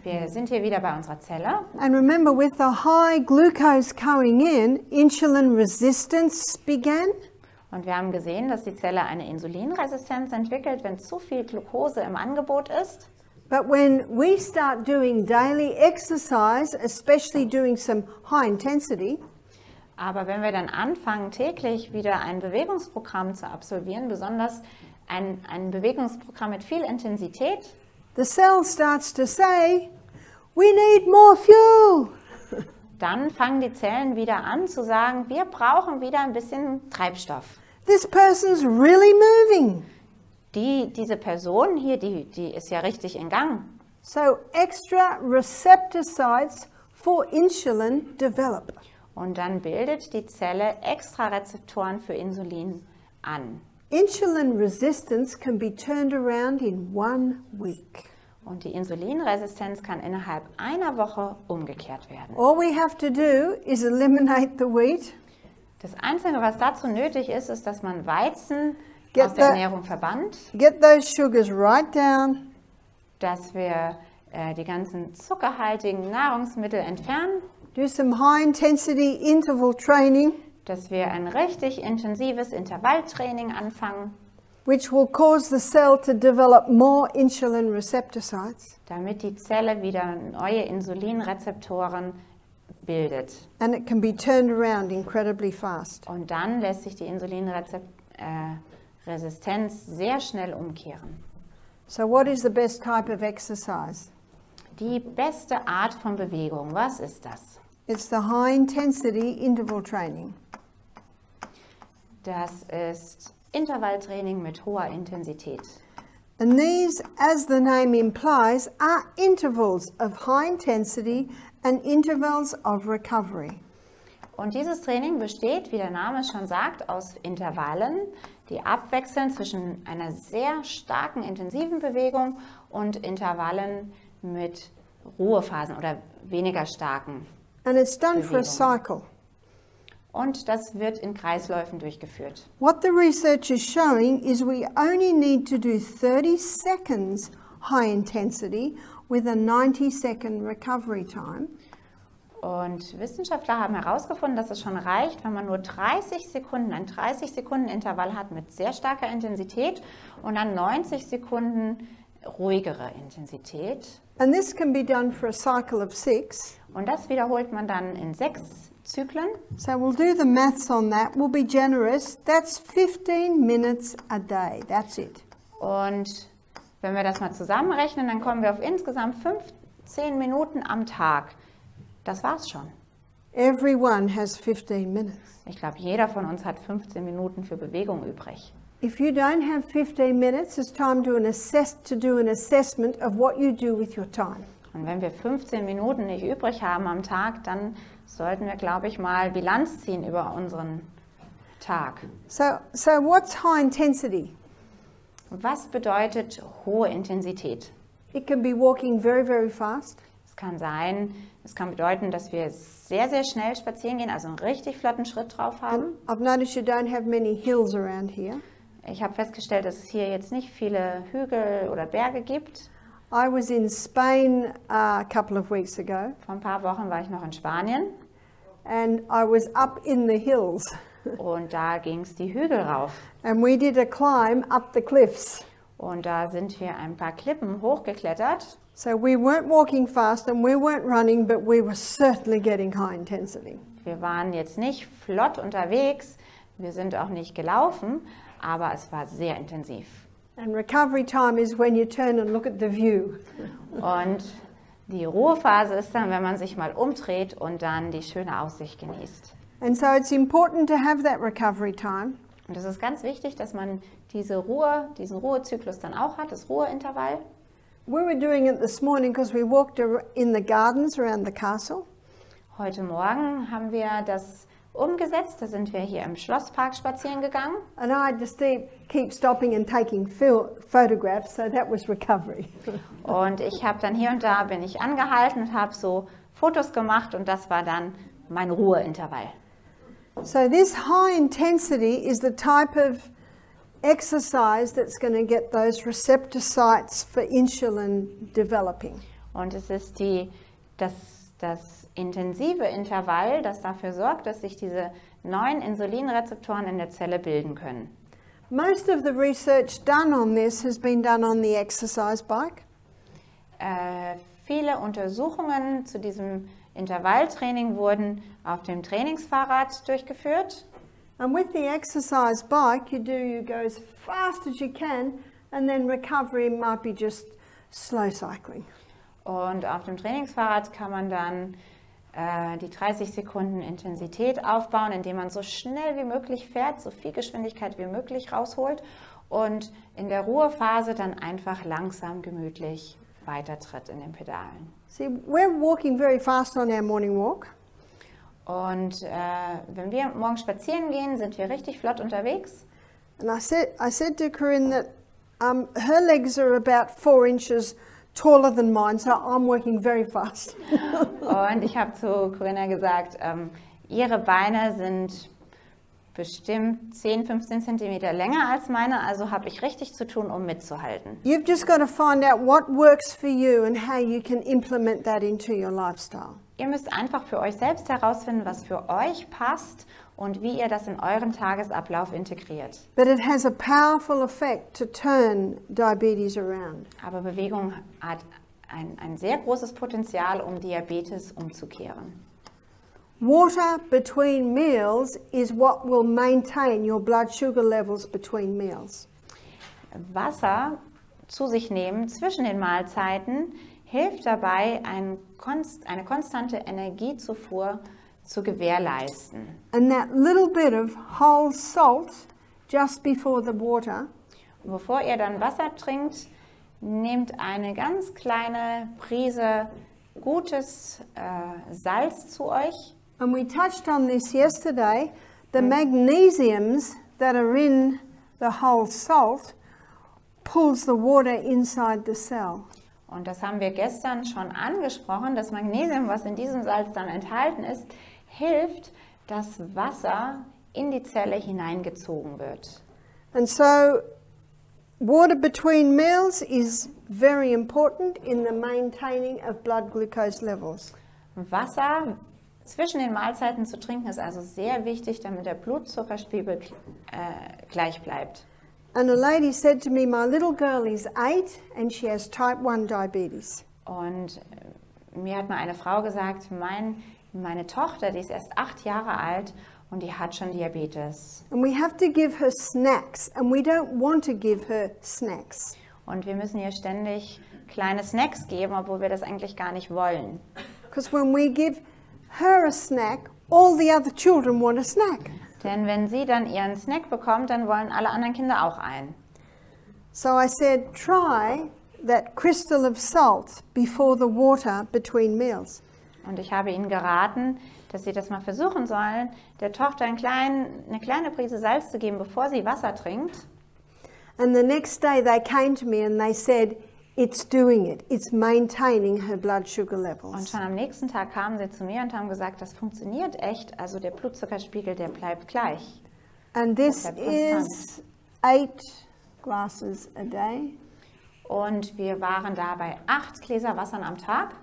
Wir sind hier wieder bei unserer Zelle. And remember, with the high glucose going in, insulin resistance began. Und wir haben gesehen, dass die Zelle eine Insulinresistenz entwickelt, wenn zu viel Glucose im Angebot ist. But when we start doing daily exercise, especially doing some high intensity, Aber wenn wir dann anfangen, täglich wieder ein Bewegungsprogramm zu absolvieren, besonders ein Bewegungsprogramm mit viel Intensität, the cell starts to say, we need more fuel. dann fangen die Zellen wieder an zu sagen, wir brauchen wieder ein bisschen Treibstoff. This person's really moving. Diese Person hier, die ist ja richtig in Gang. So extra receptor sites for insulin develop. Und dann bildet die Zelle extra Rezeptoren für Insulin an. Insulin resistance can be turned around in 1 week. Und die Insulinresistenz kann innerhalb einer Woche umgekehrt werden. All we have to do is eliminate the wheat, Das Einzige, was dazu nötig ist, ist, dass man Weizen Get aus der that- Ernährung verbannt, get those sugars right down, dass wir die ganzen zuckerhaltigen Nahrungsmittel entfernen, do some high intensity interval training, dass wir ein richtig intensives Intervalltraining anfangen, which will cause the cell to develop more insulin receptor sites, damit die Zelle wieder neue Insulinrezeptoren bildet. and it can be turned around incredibly fast. Und dann lässt sich die Insulinresistenz sehr schnell umkehren. So what is the best type of exercise? Die beste Art von Bewegung, was ist das? It's the high intensity interval training. Das ist Intervalltraining mit hoher Intensität. And these, as the name implies, are intervals of high intensity and intervals of recovery. Und dieses Training besteht, wie der Name schon sagt, aus Intervallen, die abwechseln zwischen einer sehr starken, intensiven Bewegung und Intervallen mit Ruhephasen oder weniger starken. And it's done for a Bewegung. cycle. Und das wird in Kreisläufen durchgeführt. What the research is showing is we only need to do 30 seconds high intensity with a 90-second recovery time. Und Wissenschaftler haben herausgefunden, dass es schon reicht, wenn man nur 30 Sekunden, ein 30-Sekunden-Intervall hat mit sehr starker Intensität und dann 90 Sekunden ruhigere Intensität. And this can be done for a cycle of 6. Und das wiederholt man dann in 6 Zyklen. So we'll do the maths on that. We'll be generous. That's 15 minutes a day. That's it. Und wenn wir das mal zusammenrechnen, dann kommen wir auf insgesamt 15 Minuten am Tag. Das war's schon. Everyone has 15 minutes. Ich glaube, jeder von uns hat 15 Minuten für Bewegung übrig. If you don't have 15 minutes, it's time to do an assessment of what you do with your time. Und wenn wir 15 Minuten nicht übrig haben am Tag, dann sollten wir, glaube ich, mal Bilanz ziehen über unseren Tag. So what's high intensity? Was bedeutet hohe Intensität? It can be walking very, very fast. Es kann bedeuten, dass wir sehr, sehr schnell spazieren gehen, also einen richtig flotten Schritt drauf haben. I've noticed you don't have many hills around here. Ich habe festgestellt, dass es hier jetzt nicht viele Hügel oder Berge gibt. I was in Spain a couple of weeks ago, Vor ein paar Wochen war ich noch in Spanien and I was up in the hills, und da ging es die Hügel rauf. and we did a climb up the cliffs. Und da sind wir ein paar Klippen hochgeklettert. So we weren't walking fast and we weren't running, but we were certainly getting high intensity. Wir waren jetzt nicht flott unterwegs, wir sind auch nicht gelaufen, aber es war sehr intensiv. And recovery time is when you turn and look at the view. Und die Ruhephase ist dann, wenn man sich mal umdreht und dann die schöne Aussicht genießt. And so it's important to have that recovery time. Und es ist ganz wichtig, dass man diesen Ruhezyklus dann auch hat, das Ruheintervall. We were doing it this morning because we walked in the gardens around the castle. Heute Morgen haben wir das umgesetzt, da sind wir hier im Schlosspark spazieren gegangen. And I had to keep stopping and taking photographs, so that was recovery. Und ich habe dann hier und da bin ich angehalten und habe so Fotos gemacht und das war dann mein Ruheintervall. So this high intensity is the type of exercise that's going to get those receptor sites for insulin developing. Und es ist das intensive Intervall, das dafür sorgt, dass sich diese neuen Insulinrezeptoren in der Zelle bilden können. Most of the research done on this has been done on the exercise bike. Viele Untersuchungen zu diesem Intervalltraining wurden auf dem Trainingsfahrrad durchgeführt. And with the exercise bike, you go as fast as you can, and then recovery might be just slow cycling. Und auf dem Trainingsfahrrad kann man dann die 30 Sekunden Intensität aufbauen, indem man so schnell wie möglich fährt, so viel Geschwindigkeit wie möglich rausholt und in der Ruhephase dann einfach langsam, gemütlich weitertritt in den Pedalen. See, we're walking very fast on our morning walk. Und wenn wir morgens spazieren gehen, sind wir richtig flott unterwegs. And I said to Corinne that her legs are about 4 inches taller than mine, so I'm working very fast. Und ich habe zu Corinna gesagt, ihre Beine sind bestimmt 10, 15 Zentimeter länger als meine, also habe ich richtig zu tun, um mitzuhalten. You've just got to find out what works for you and how you can implement that into your lifestyle. Ihr müsst einfach für euch selbst herausfinden, was für euch passt und wie ihr das in euren Tagesablauf integriert. But it has a powerful effect to turn diabetes around. Aber Bewegung hat ein sehr großes Potenzial, um Diabetes umzukehren. Water between meals is what will maintain your blood sugar levels between meals. Wasser zu sich nehmen zwischen den Mahlzeiten hilft dabei, eine konstante Energiezufuhr zu gewährleisten. And that little bit of whole salt just before the water Und bevor ihr dann Wasser trinkt, nehmt eine ganz kleine Prise gutes Salz zu euch. And we touched on this yesterday. The magnesiums that are in the whole salt pulls the water inside the cell. Und das haben wir gestern schon angesprochen. Das Magnesium, was in diesem Salz dann enthalten ist, hilft, dass Wasser in die Zelle hineingezogen wird. And so water between meals is very important in the maintaining of blood glucose levels. Wasser zwischen den Mahlzeiten zu trinken ist also sehr wichtig, damit der Blutzuckerspiegel gleich bleibt. And a lady said to me, my little girl is 8 and she has type 1 diabetes. Und mir hat mal eine Frau gesagt, meine Tochter, die ist erst 8 Jahre alt und die hat schon Diabetes. And we have to give her snacks, and we don't want to give her snacks. Und wir müssen ihr ständig kleine Snacks geben, obwohl wir das eigentlich gar nicht wollen. Because when we give her a snack, all the other children want a snack. Denn wenn sie dann ihren Snack bekommt, dann wollen alle anderen Kinder auch einen. So I said, try that crystal of salt before the water between meals. Und ich habe ihnen geraten, dass sie das mal versuchen sollen, der Tochter eine kleine Prise Salz zu geben, bevor sie Wasser trinkt. And the next day they came to me and they said, it's doing it. It's maintaining her blood sugar Und levels. schon am nächsten Tag kamen sie zu mir und haben gesagt, das funktioniert echt. Also der Blutzuckerspiegel, der bleibt gleich. And this Okay, constant. is 8 glasses a day. Und wir waren da bei 8 Gläser Wasser am Tag.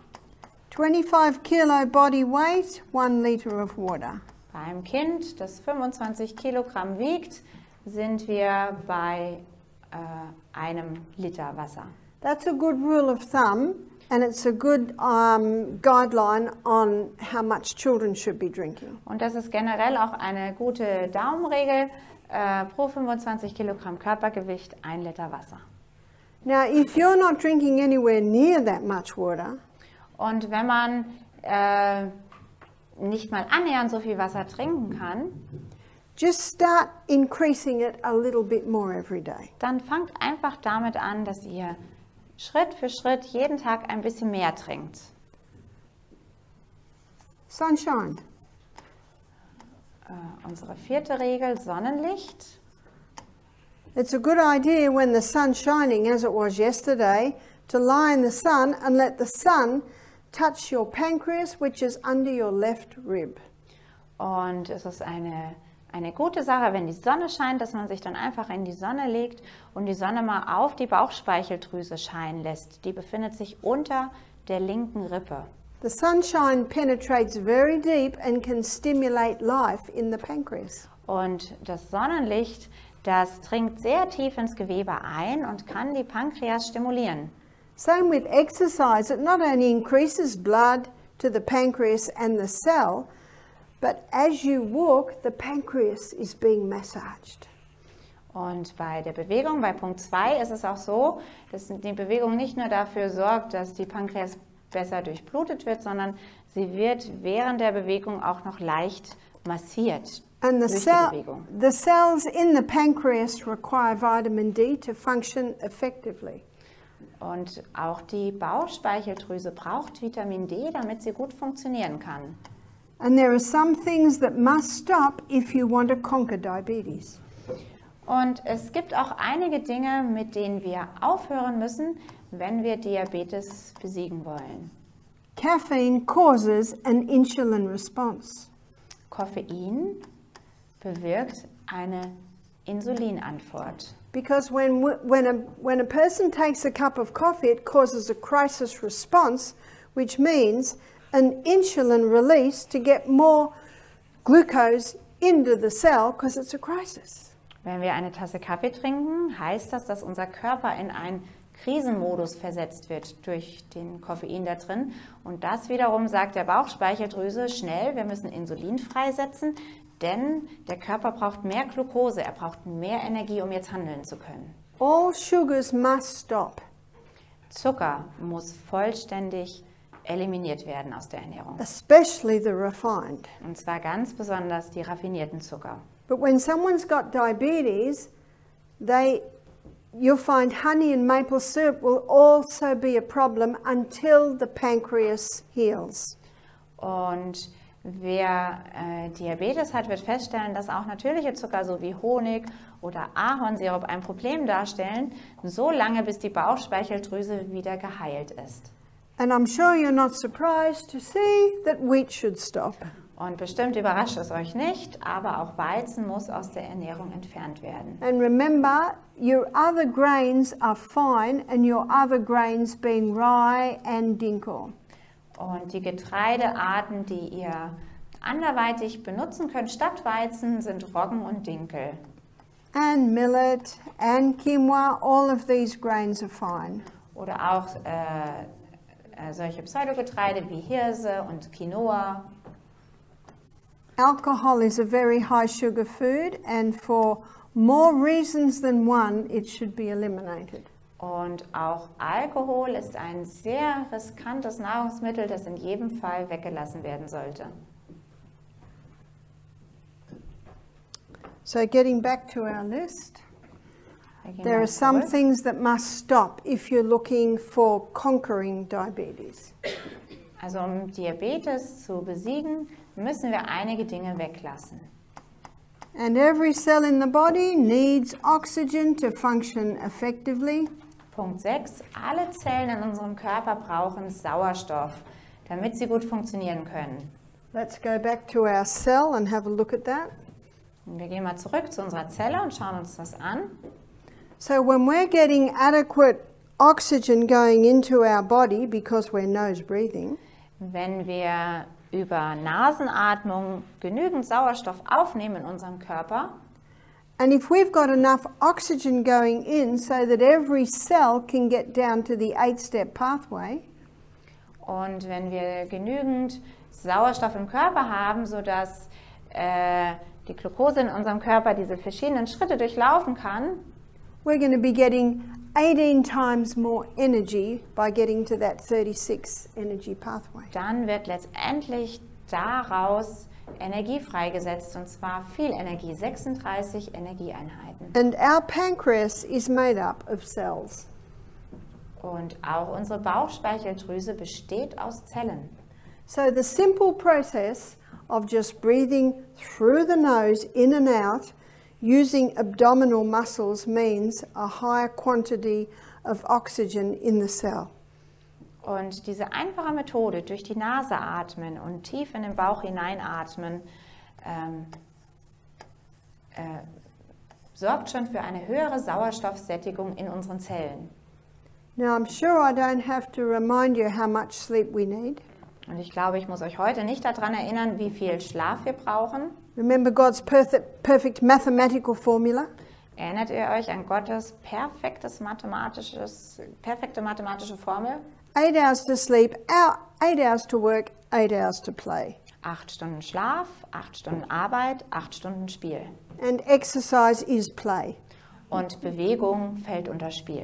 25 kilo body weight, 1 liter of water. Bei einem Kind, das 25 Kilogramm wiegt, sind wir bei einem Liter Wasser. That's a good rule of thumb, and it's a good guideline on how much children should be drinking. Und das ist generell auch eine gute Daumenregel. Pro 25 Kilogramm Körpergewicht 1 Liter Wasser. Now, if you're not drinking anywhere near that much water, Und wenn man nicht mal annähernd so viel Wasser trinken kann, just start increasing it a little bit more every day. dann fangt einfach damit an, dass ihr Schritt für Schritt jeden Tag ein bisschen mehr trinkt. Sunshine. Unsere 4. Regel, Sonnenlicht. It's a good idea when the sun's shining, as it was yesterday, to lie in the sun and let the sun touch your pancreas, which is under your left rib. Und es ist eine gute Sache, wenn die Sonne scheint, dass man sich dann einfach in die Sonne legt und die Sonne mal auf die Bauchspeicheldrüse scheinen lässt. Die befindet sich unter der linken Rippe. The sunshine penetrates very deep and can stimulate life in the pancreas. Und das Sonnenlicht, das dringt sehr tief ins Gewebe ein und kann die Pankreas stimulieren. Same with exercise. It not only increases blood to the pancreas and the cell, but as you walk, the pancreas is being massaged. Und bei der Bewegung, bei Punkt 2, ist es auch so, dass die Bewegung nicht nur dafür sorgt, dass die Pankreas besser durchblutet wird, sondern sie wird während der Bewegung auch noch leicht massiert And durch die Bewegung. the cells in the pancreas require vitamin D to function effectively. Und auch die Bauchspeicheldrüse braucht Vitamin D, damit sie gut funktionieren kann. And there are some things that must stop if you want to conquer diabetes. Und es gibt auch einige Dinge, mit denen wir aufhören müssen, wenn wir Diabetes besiegen wollen. Caffeine causes an insulin response. Koffein bewirkt eine Insulinantwort. Because when a person takes a cup of coffee, it causes a crisis response, which means an insulin release to get more glucose into the cell because it's a crisis. Wenn wir eine Tasse Kaffee trinken, heißt das, dass unser Körper in einen Krisenmodus versetzt wird durch den Koffein da drin. Und das wiederum sagt der Bauchspeicheldrüse schnell, wir müssen Insulin freisetzen, denn der Körper braucht mehr Glucose, er braucht mehr Energie, um jetzt handeln zu können. All sugars must stop, Zucker muss vollständig eliminiert werden aus der Ernährung. especially the refined. Und zwar ganz besonders die raffinierten Zucker. But when someone's got diabetes, you'll find honey and maple syrup will also be a problem until the pancreas heals. Und wer Diabetes hat, wird feststellen, dass auch natürliche Zucker, so wie Honig oder Ahornsirup, ein Problem darstellen, so lange bis die Bauchspeicheldrüse wieder geheilt ist. And I'm sure you're not surprised to see that wheat should stop. Und bestimmt überrascht es euch nicht, aber auch Weizen muss aus der Ernährung entfernt werden. And remember, your other grains are fine, and your other grains being rye and dinkel. Und die Getreidearten, die ihr anderweitig benutzen könnt statt Weizen, sind Roggen und Dinkel. And millet and quinoa, all of these grains are fine. Oder auch solche Pseudogetreide wie Hirse und Quinoa. Alcohol is a very high sugar food, and for more reasons than one, it should be eliminated. Und auch Alkohol ist ein sehr riskantes Nahrungsmittel, das in jedem Fall weggelassen werden sollte. So getting back to our list, there are some things that must stop if you're looking for conquering diabetes. Also um Diabetes zu besiegen, müssen wir einige Dinge weglassen. And every cell in the body needs oxygen to function effectively. Punkt 6. Alle Zellen in unserem Körper brauchen Sauerstoff, damit sie gut funktionieren können. Let's go back to our cell and have a look at that. Und wir gehen mal zurück zu unserer Zelle und schauen uns das an. So when we're getting adequate oxygen going into our body because we're nose breathing, Wenn wir über Nasenatmung genügend Sauerstoff aufnehmen in unserem Körper, and if we've got enough oxygen going in so that every cell can get down to the 8-step pathway, und wenn wir genügend Sauerstoff im Körper haben, sodass die Glucose in unserem Körper diese verschiedenen Schritte durchlaufen kann, we're going to be getting 18 times more energy by getting to that 36 energy pathway. dann wird letztendlich daraus Energie freigesetzt, und zwar viel Energie, 36 Energieeinheiten. And our pancreas is made up of cells. Und auch unsere Bauchspeicheldrüse besteht aus Zellen. So the simple process of just breathing through the nose in and out using abdominal muscles means a higher quantity of oxygen in the cell. Und diese einfache Methode, durch die Nase atmen und tief in den Bauch hineinatmen, sorgt schon für eine höhere Sauerstoffsättigung in unseren Zellen. Now, I'm sure I don't have to remind you how much sleep we need. Und ich glaube, ich muss euch heute nicht daran erinnern, wie viel Schlaf wir brauchen. Remember God's perfect mathematical formula? Erinnert ihr euch an Gottes perfekte mathematische Formel? 8 hours to sleep, 8 hours to work, 8 hours to play. 8 Stunden Schlaf, 8 Stunden Arbeit, 8 Stunden Spiel. And exercise is play. Und Bewegung fällt unter Spiel.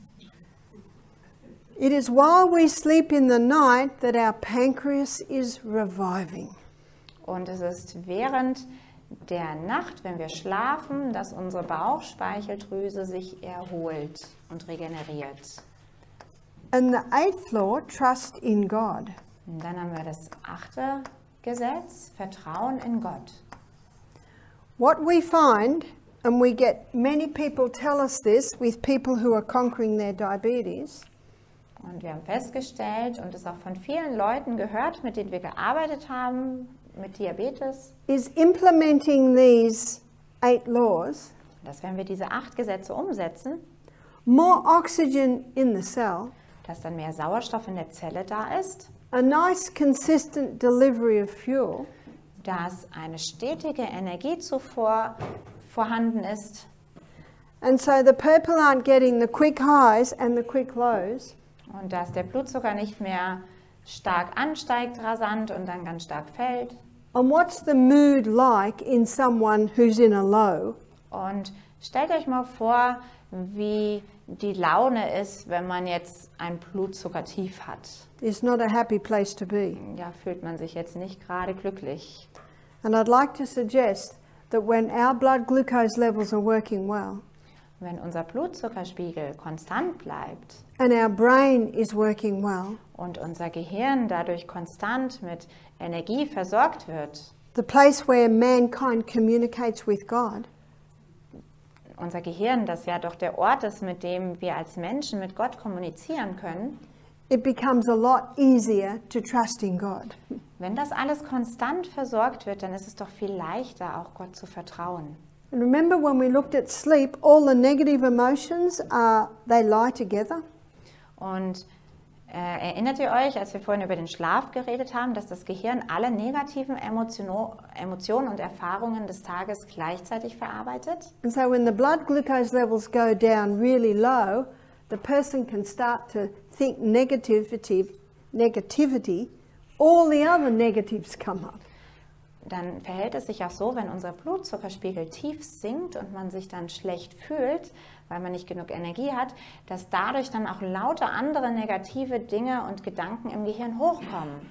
It is while we sleep in the night that our pancreas is reviving. Und es ist während der Nacht, wenn wir schlafen, dass unsere Bauchspeicheldrüse sich erholt und regeneriert. And the 8th law, trust in God. Und dann haben wir das 8. Gesetz, Vertrauen in Gott. What we find, and we get many people tell us this with people who are conquering their diabetes, Und wir haben festgestellt und es auch von vielen Leuten gehört, mit denen wir gearbeitet haben, mit Diabetes, is implementing these 8 laws, dass wenn wir diese 8 Gesetze umsetzen, more oxygen in the cell, dass dann mehr Sauerstoff in der Zelle da ist, a nice consistent delivery of fuel, dass eine stetige Energiezufuhr vorhanden ist and so the people aren't getting the quick highs and the quick lows, und dass der Blutzucker nicht mehr stark ansteigt, rasant und dann ganz stark fällt. and what's the mood like in someone who's in a low? Und stellt euch mal vor, wie die Laune ist, wenn man jetzt ein Blutzuckertief hat. It's not a happy place to be. Ja, fühlt man sich jetzt nicht gerade glücklich. And I'd like to suggest that when our blood glucose levels are working well, Wenn unser Blutzuckerspiegel konstant bleibt and our brain is working well, und unser Gehirn dadurch konstant mit Energie versorgt wird, the place where mankind communicates with God, unser Gehirn, das ja doch der Ort ist, mit dem wir als Menschen mit Gott kommunizieren können, it becomes a lot easier to trust in God. wenn das alles konstant versorgt wird, dann ist es doch viel leichter, auch Gott zu vertrauen. And remember when we looked at sleep, all the negative emotions, they lie together. Und erinnert ihr euch, als wir vorhin über den Schlaf geredet haben, dass das Gehirn alle negativen Emotionen und Erfahrungen des Tages gleichzeitig verarbeitet? And so when the blood glucose levels go down really low, the person can start to think negativity, all the other negatives come up. Dann verhält es sich auch so, wenn unser Blutzuckerspiegel tief sinkt und man sich dann schlecht fühlt, weil man nicht genug Energie hat, dass dadurch dann auch lauter andere negative Dinge und Gedanken im Gehirn hochkommen.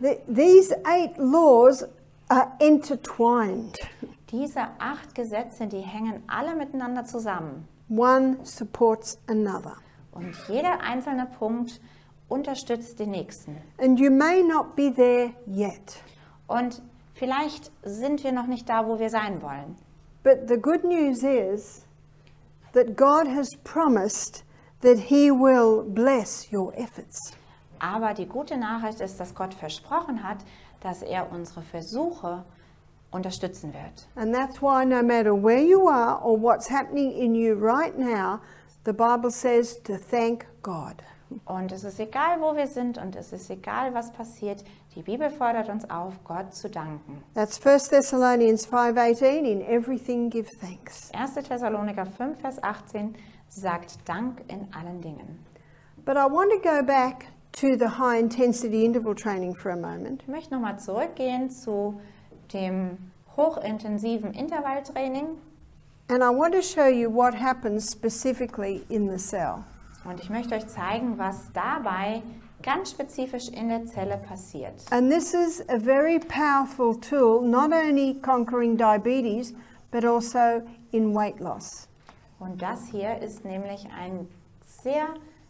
These 8 laws are intertwined. Diese 8 Gesetze, die hängen alle miteinander zusammen. One supports another. Und jeder einzelne Punkt unterstützt den nächsten. And you may not be there yet. Und vielleicht sind wir noch nicht da, wo wir sein wollen. But the good news is that God has promised that He will bless your efforts. Aber die gute Nachricht ist, dass Gott versprochen hat, dass er unsere Versuche unterstützen wird. And that's why no matter where you are or what's happening in you right now, the Bible says to thank God. Und es ist egal, wo wir sind und es ist egal, was passiert. Die Bibel fordert uns auf, Gott zu danken. That's 1 Thessalonians 5:18, in everything give thanks. 1. Thessaloniker 5, Vers 18 sagt Dank in allen Dingen. But I want to go back to the high intensity interval training for a moment. Ich möchte nochmal zurückgehen zu dem hochintensiven Intervalltraining. And I want to show you what happens specifically in the cell. Und ich möchte euch zeigen, was dabei ganz spezifisch in der Zelle passiert. And this is a very powerful tool, not only conquering diabetes, but also in weight loss. Und das hier ist nämlich ein sehr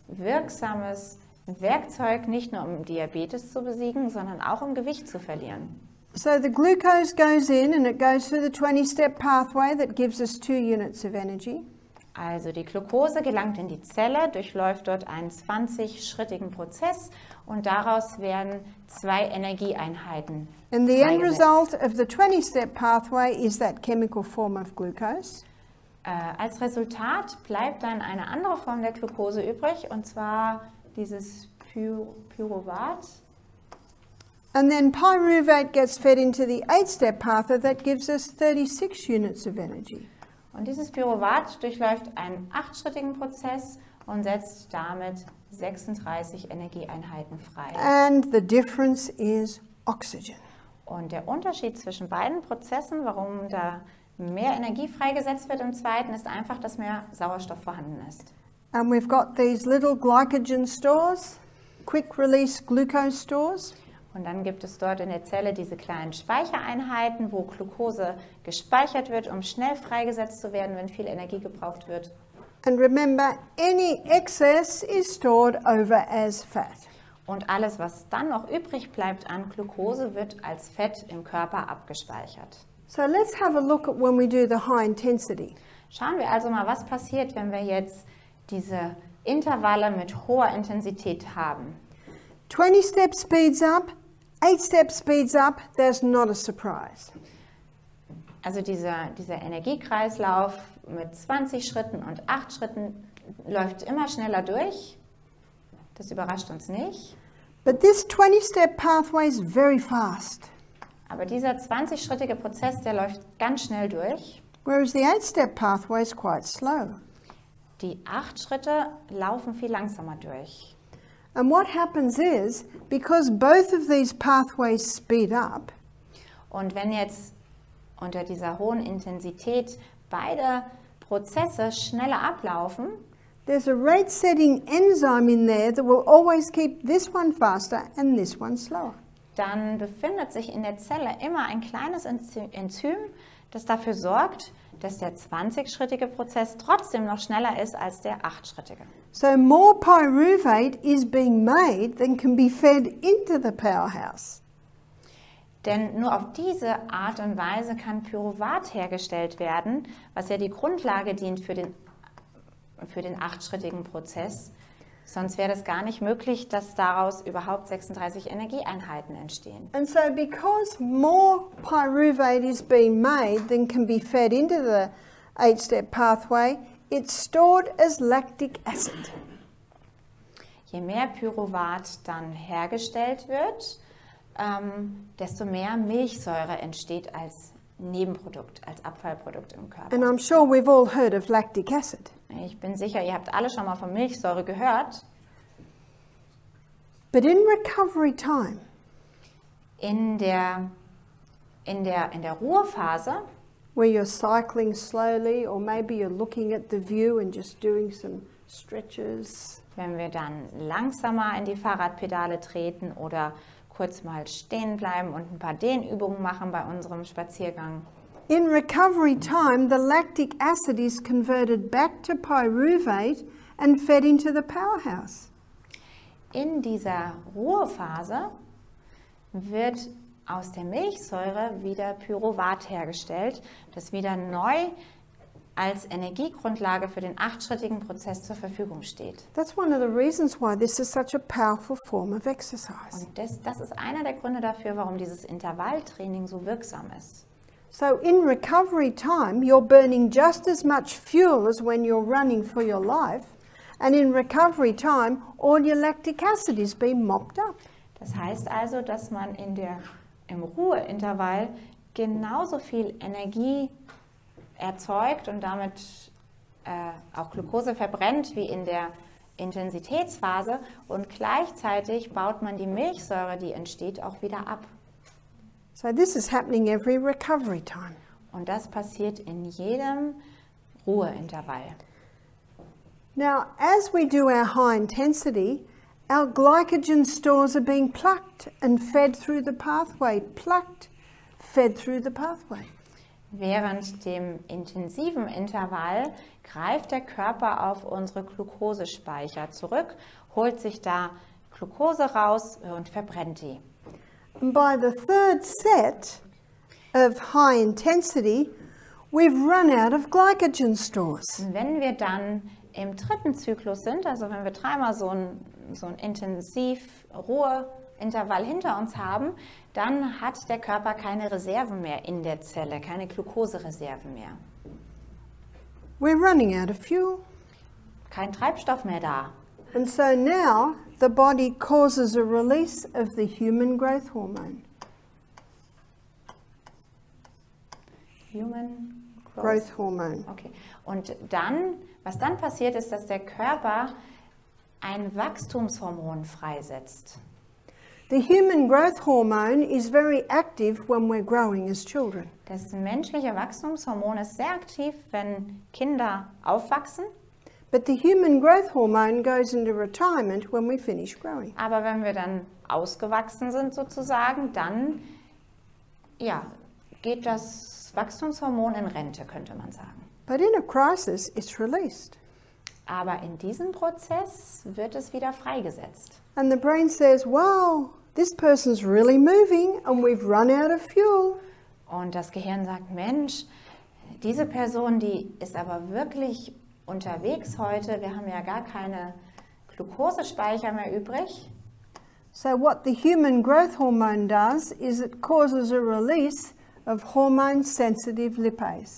wirksames Werkzeug, nicht nur um Diabetes zu besiegen, sondern auch um Gewicht zu verlieren. So the glucose goes in and it goes through the 20-step pathway that gives us 2 units of energy. Also die Glucose gelangt in die Zelle, durchläuft dort einen 20-schrittigen Prozess und daraus werden 2 Energieeinheiten And the end freigesetzt. result of the 20-step pathway is that chemical form of glucose. Als Resultat bleibt dann eine andere Form der Glucose übrig, und zwar dieses Pyruvat. And then pyruvate gets fed into the 8-step pathway that gives us 36 units of energy. Und dieses Pyruvat durchläuft einen 8-schrittigen Prozess und setzt damit 36 Energieeinheiten frei. And the difference is oxygen. Und der Unterschied zwischen beiden Prozessen, warum da mehr Energie freigesetzt wird im zweiten, ist einfach, dass mehr Sauerstoff vorhanden ist. And we've got these little glycogen stores, quick release glucose stores. Und dann gibt es dort in der Zelle diese kleinen Speichereinheiten, wo Glucose gespeichert wird, um schnell freigesetzt zu werden, wenn viel Energie gebraucht wird. And remember, any excess is stored over as fat. Und alles, was dann noch übrig bleibt an Glucose, wird als Fett im Körper abgespeichert. So let's have a look at when we do the high intensity. Schauen wir also mal, was passiert, wenn wir jetzt diese Intervalle mit hoher Intensität haben. 20 step speeds up, 8 step speeds up, there's not a surprise. Also dieser Energiekreislauf mit 20 Schritten und 8 Schritten läuft immer schneller durch. Das überrascht uns nicht. But this 20-step pathway is very fast, Aber dieser 20-schrittige Prozess, der läuft ganz schnell durch. whereas the 8-step pathway is quite slow. Die 8 Schritte laufen viel langsamer durch. And what happens is, because both of these pathways speed up, Und wenn jetzt unter dieser hohen Intensität beide Prozesse schneller ablaufen, there's a rate-setting enzyme in there that will always keep this one faster and this one slower. dann befindet sich in der Zelle immer ein kleines Enzym, das dafür sorgt, dass der 20-schrittige Prozess trotzdem noch schneller ist als der 8-schrittige. So more pyruvate is being made than can be fed into the powerhouse. Denn nur auf diese Art und Weise kann Pyruvat hergestellt werden, was ja die Grundlage dient für den 8-schrittigen Prozess. Sonst wäre es gar nicht möglich, dass daraus überhaupt 36 Energieeinheiten entstehen. And so because more pyruvate is being made than can be fed into the 8-step pathway, it's stored as lactic acid. Je mehr Pyruvat dann hergestellt wird, desto mehr Milchsäure entsteht als Nebenprodukt, als Abfallprodukt im Körper. And I'm sure we've all heard of lactic acid. Ich bin sicher, ihr habt alle schon mal von Milchsäure gehört. But in recovery time, In der Ruhephase, where you're cycling slowly or maybe you're looking at the view and just doing some stretches, wenn wir dann langsamer in die Fahrradpedale treten oder kurz mal stehen bleiben und ein paar Dehnübungen machen bei unserem Spaziergang. in recovery time, the lactic acid is converted back to pyruvate and fed into the powerhouse. In dieser Ruhephase wird aus der Milchsäure wieder Pyruvat hergestellt, das wieder neu als Energiegrundlage für den 8-schrittigen Prozess zur Verfügung steht. That's one of the reasons why this is such a powerful form of exercise. Und das ist einer der Gründe dafür, warum dieses Intervalltraining so wirksam ist. So in recovery time, you're burning just as much fuel as when you're running for your life. And in recovery time, all your lactic acid is being mopped up. Das heißt also, dass man im Ruheintervall genauso viel Energie erzeugt und damit auch Glucose verbrennt wie in der Intensitätsphase, und gleichzeitig baut man die Milchsäure, die entsteht, auch wieder ab. So this is happening every recovery time. Und das passiert in jedem Ruheintervall. Now, as we do our high intensity, our glycogen stores are being plucked and fed through the pathway, plucked, fed through the pathway. Während dem intensiven Intervall greift der Körper auf unsere Glukosespeicher zurück, holt sich da Glucose raus und verbrennt die. And by the third set of high intensity, we've run out of glycogen stores. Und wenn wir dann im dritten Zyklus sind, also wenn wir dreimal so ein intensiv Ruheintervall hinter uns haben, dann hat der Körper keine Reserven mehr in der Zelle, keine Glukosereserven mehr. we're running out of fuel. Kein Treibstoff mehr da. And so now the body causes a release of the human growth hormone. Human Growth hormone. Okay. Und dann, was dann passiert, ist, dass der Körper ein Wachstumshormon freisetzt. The human growth hormone is very active when we're growing as children. Das menschliche Wachstumshormon ist sehr aktiv, wenn Kinder aufwachsen. But the human growth hormone goes into retirement when we finish growing. Aber wenn wir dann ausgewachsen sind sozusagen, dann ja, geht das Wachstumshormon in Rente, könnte man sagen. But in a crisis, it's released. Aber in diesem Prozess wird es wieder freigesetzt. And the brain says, wow, this person's really moving and we've run out of fuel. Und das Gehirn sagt, Mensch, diese Person, die ist aber wirklich unterwegs heute. Wir haben ja gar keine Glukosespeicher mehr übrig. So what the human growth hormone does is it causes a release of hormone-sensitive lipase.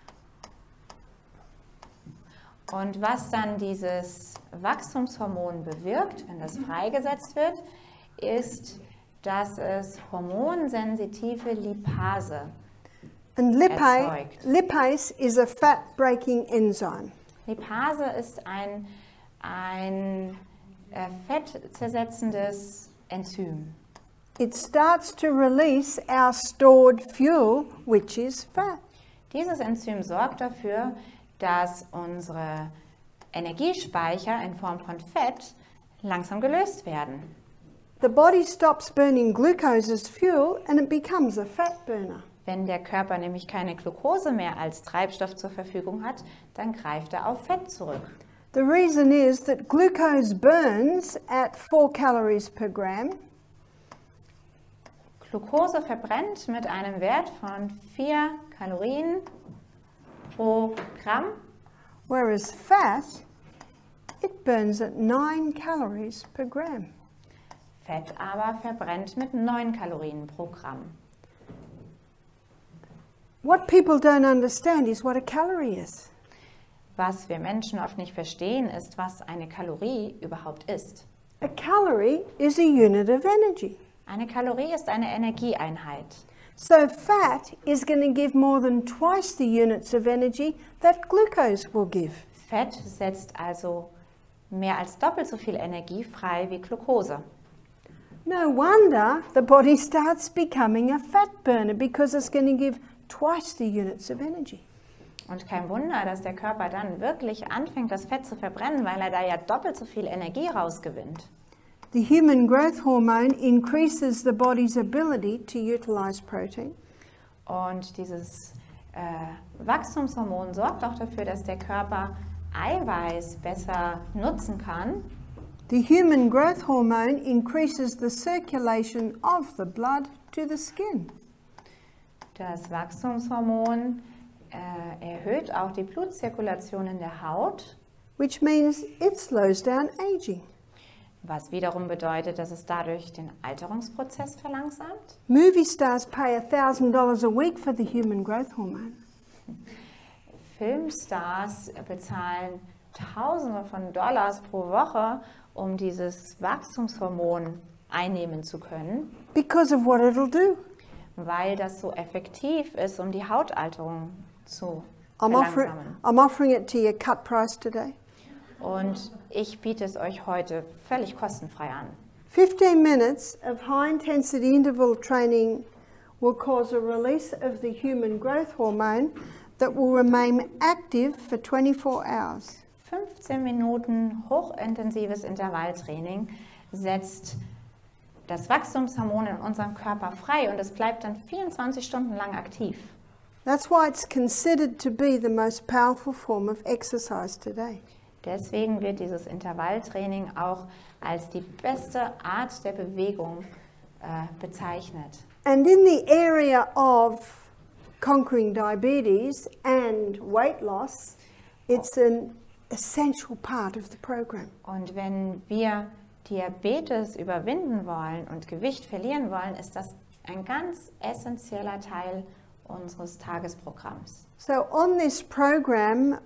Und was dann dieses Wachstumshormon bewirkt, wenn das freigesetzt wird, ist, dass es hormonsensitive Lipase And erzeugt. lipase is a fat-breaking enzyme. Lipase ist ein fettzersetzendes Enzym. It starts to release our stored fuel, which is fat. Dieses Enzym sorgt dafür, dass unsere Energiespeicher in Form von Fett langsam gelöst werden. The body stops burning glucose as fuel and it becomes a fat burner. Wenn der Körper nämlich keine Glucose mehr als Treibstoff zur Verfügung hat, dann greift er auf Fett zurück. The reason is that glucose burns at 4 calories per gram, Glucose verbrennt mit einem Wert von 4 Kalorien pro Gramm, whereas fat, it burns at 9 calories per gram. Fett aber verbrennt mit 9 Kalorien pro Gramm. What people don't understand is what a calorie is. Was wir Menschen oft nicht verstehen, ist, was eine Kalorie überhaupt ist. A calorie is a unit of energy. Eine Kalorie ist eine Energieeinheit. So fat is going to give more than twice the units of energy that glucose will give. Fett setzt also mehr als doppelt so viel Energie frei wie Glucose. No wonder the body starts becoming a fat burner because it's going to give twice the units of energy. Und kein Wunder, dass der Körper dann wirklich anfängt, das Fett zu verbrennen, weil er da ja doppelt so viel Energie rausgewinnt. The human growth hormone increases the body's ability to utilize protein. Und dieses Wachstumshormon sorgt auch dafür, dass der Körper Eiweiß besser nutzen kann. The human growth hormone increases the circulation of the blood to the skin. Das Wachstumshormon erhöht auch die Blutzirkulation in der Haut, Which means it slows down aging. was wiederum bedeutet, dass es dadurch den Alterungsprozess verlangsamt. Movie stars pay $1,000 a week for the human growth hormone. Filmstars bezahlen Tausende von Dollars pro Woche, um dieses Wachstumshormon einnehmen zu können, Because of what it'll do. weil das so effektiv ist, um die Hautalterung zu I'm offering it to you cut price today. Und ich biete es euch heute völlig kostenfrei an. 15 minutes of high intensity interval training will cause a release of the human growth hormone that will remain active for 24 hours. 15 Minuten hochintensives Intervalltraining setzt das Wachstumshormon in unserem Körper frei und es bleibt dann 24 Stunden lang aktiv. That's why it's considered to be the most powerful form of exercise today. Deswegen wird dieses Intervalltraining auch als die beste Art der Bewegung bezeichnet. And in the area of conquering diabetes and weight loss, it's an essential part of the program. Und wenn wir Diabetes überwinden wollen und Gewicht verlieren wollen, ist das ein ganz essentieller Teil unseres Tagesprogramms. So on this program,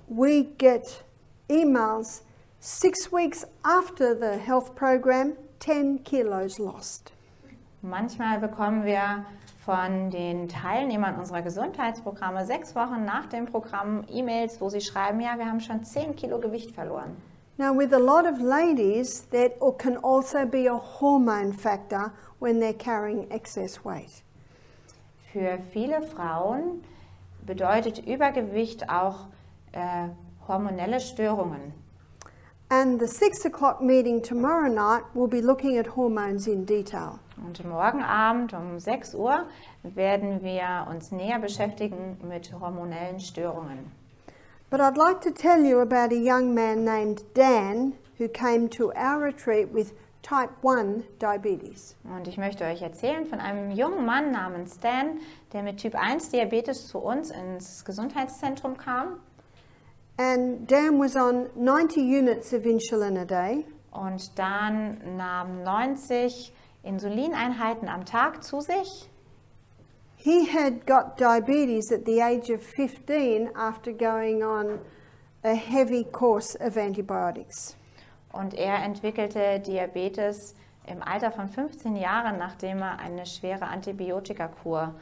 we get emails 6 weeks after the health program, 10 kilos lost. Manchmal bekommen wir von den Teilnehmern unserer Gesundheitsprogramme 6 Wochen nach dem Programm E-Mails, wo sie schreiben, ja, wir haben schon 10 Kilo Gewicht verloren. Now, with a lot of ladies, that can also be a hormone factor when they're carrying excess weight. Für viele Frauen bedeutet Übergewicht auch hormonelle Störungen. And the 6 o'clock meeting tomorrow night will be looking at hormones in detail. Und morgen Abend um 6 Uhr werden wir uns näher beschäftigen mit hormonellen Störungen. But I'd like to tell you about a young man named Dan who came to our retreat with type 1 diabetes. Und ich möchte euch erzählen von einem jungen Mann namens Dan, der mit Typ 1 Diabetes zu uns ins Gesundheitszentrum kam. And Dan was on 90 units of insulin a day. Und Dan nahm 90 Insulineinheiten am Tag zu sich. He had got diabetes at the age of 15 after going on a heavy course of antibiotics. Und er entwickelte Diabetes im Alter von 15 Jahren, nachdem er eine schwere Antibiotikakur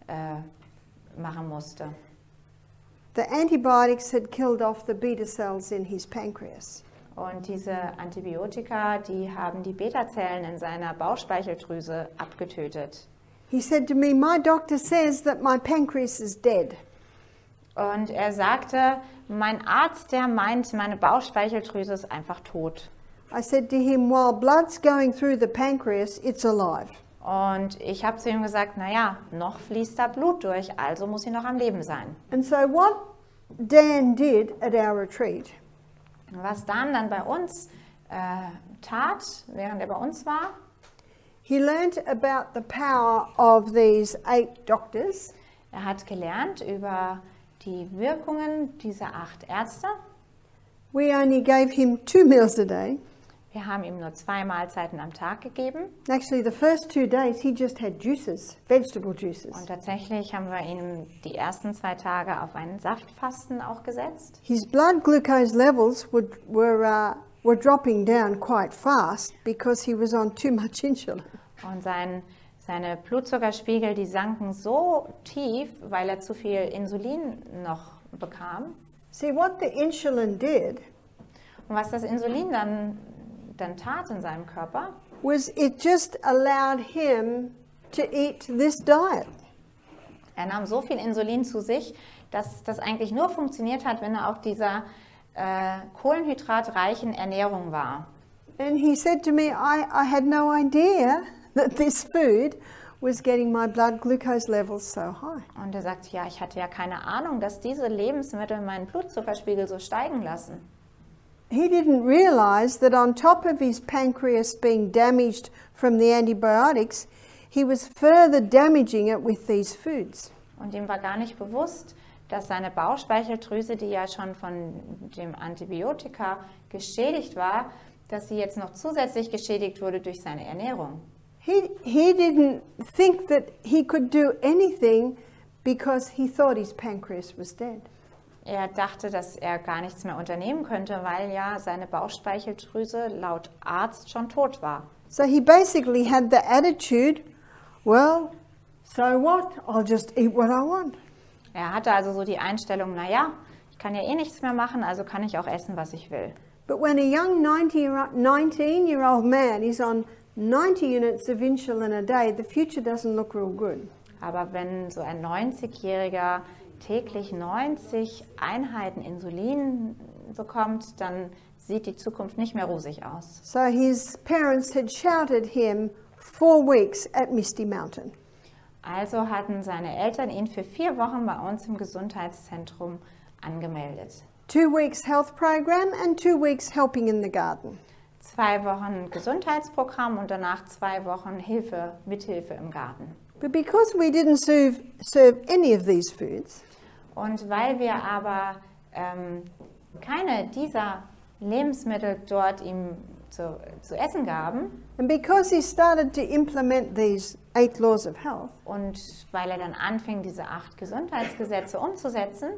machen musste. The antibiotics had killed off the beta cells in his pancreas. Und diese Antibiotika, die haben die Beta-Zellen in seiner Bauchspeicheldrüse abgetötet. He said to me, "My doctor says that my pancreas is dead." Und er sagte, mein Arzt, der meint, meine Bauchspeicheldrüse ist einfach tot. I said to him, "While blood's going through the pancreas, it's alive." Und ich habe zu ihm gesagt, naja, noch fließt da Blut durch, also muss sie noch am Leben sein. And so what Dan did at our retreat, Was Dan bei uns tat, während er bei uns war, he learnt about the power of these 8 doctors. er hat gelernt über die Wirkungen dieser 8 Ärzte. We only gave him 2 meals a day. Wir haben ihm nur 2 Mahlzeiten am Tag gegeben. Actually, the first 2 days he just had juices, vegetable juices. Und tatsächlich haben wir ihn die ersten 2 Tage auf einen Saftfasten auch gesetzt. His blood glucose levels were dropping down quite fast because he was on too much insulin. Und seine Blutzuckerspiegel, die sanken so tief, weil er zu viel Insulin noch bekam. See, what the insulin did Und was das Insulin dann tat in seinem Körper, was it just allowed him to eat this diet. er nahm so viel Insulin zu sich, dass das eigentlich nur funktioniert hat, wenn er auf dieser kohlenhydratreichen Ernährung war. And he said to me, I had no idea that this food was getting my blood glucose levels so high. Und er sagt, ja, ich hatte ja keine Ahnung, dass diese Lebensmittel meinen Blutzuckerspiegel so steigen lassen. He didn't realize that on top of his pancreas being damaged from the antibiotics, he was further damaging it with these foods. Und ihm war gar nicht bewusst, dass seine Bauchspeicheldrüse, die ja schon von dem Antibiotika geschädigt war, dass sie jetzt noch zusätzlich geschädigt wurde durch seine Ernährung. He didn't think that he could do anything because he thought his pancreas was dead. Er dachte, dass er gar nichts mehr unternehmen könnte, weil ja seine Bauchspeicheldrüse laut Arzt schon tot war. So he basically had the attitude, well, so what? I'll just eat what I want. Er hatte also so die Einstellung, naja, ich kann ja eh nichts mehr machen, also kann ich auch essen, was ich will. But when a young 19-year-old man is on 90 units of insulin a day, the future doesn't look real good. Aber wenn so ein 90-Jähriger täglich 90 Einheiten Insulin bekommt, dann sieht die Zukunft nicht mehr rosig aus. So his parents had shouted him 4 weeks at Misty Mountain. Also hatten seine Eltern ihn für 4 Wochen bei uns im Gesundheitszentrum angemeldet. 2 weeks health program and 2 weeks helping in the garden. 2 Wochen Gesundheitsprogramm und danach 2 Wochen Mithilfe im Garten. But because we didn't serve any of these foods, und weil wir aber keine dieser Lebensmittel dort ihm zu essen gaben, and because he started to implement these 8 laws of health, und weil er dann anfing, diese 8 Gesundheitsgesetze umzusetzen,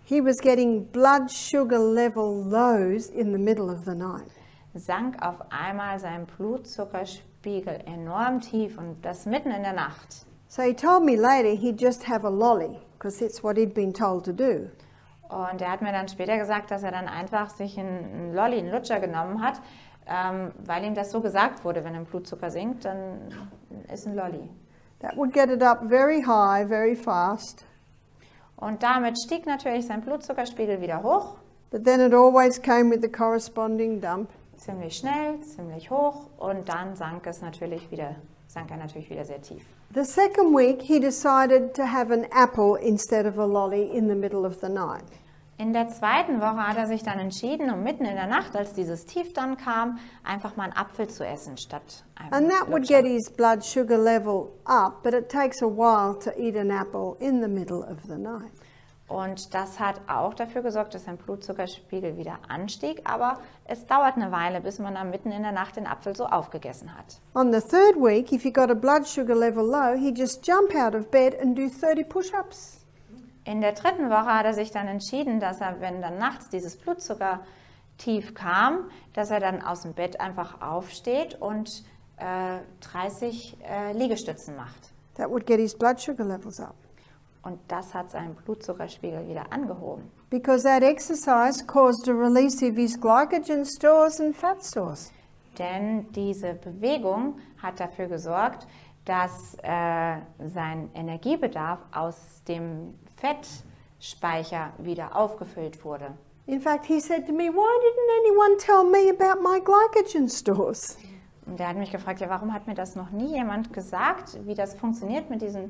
he was getting blood sugar level lows in the middle of the night. sank auf einmal sein Blutzuckerspiegel enorm tief und das mitten in der Nacht. So he told me later he'd just have a lolly, because that's what he'd been told to do. Und er hat mir dann später gesagt, dass er dann einfach sich einen Lolli, einen Lutscher genommen hat, weil ihm das so gesagt wurde, wenn ein Blutzucker sinkt, dann ist ein Lolli. That would get it up very high, very fast. Und damit stieg natürlich sein Blutzuckerspiegel wieder hoch. But then it always came with the corresponding dump. Ziemlich schnell, ziemlich hoch und dann sank er natürlich wieder sehr tief. The second week he decided to have an apple instead of a lolly in the middle of the night. In der zweiten Woche hat er sich dann entschieden, um mitten in der Nacht, als dieses Tief dann kam, einfach mal einen Apfel zu essen statt einem And that would Lutscher. get his blood sugar level up, but it takes a while to eat an apple in the middle of the night. Und das hat auch dafür gesorgt, dass sein Blutzuckerspiegel wieder anstieg, aber es dauert eine Weile, bis man dann mitten in der Nacht den Apfel so aufgegessen hat. On the third week, if he got a blood sugar level low, he'd just jump out of bed and do 30 push-ups. In der dritten Woche hat er sich dann entschieden, dass er, wenn dann nachts dieses Blutzuckertief kam, dass er dann aus dem Bett einfach aufsteht und 30 Liegestützen macht. That would get his blood sugar levels up. Und das hat seinen Blutzuckerspiegel wieder angehoben. Because that exercise caused a release of his glycogen stores and fat stores. Denn diese Bewegung hat dafür gesorgt, dass sein Energiebedarf aus dem Fettspeicher wieder aufgefüllt wurde. In fact, he said to me, why didn't anyone tell me about my glycogen stores? Und er hat mich gefragt, ja, warum hat mir das noch nie jemand gesagt, wie das funktioniert mit diesen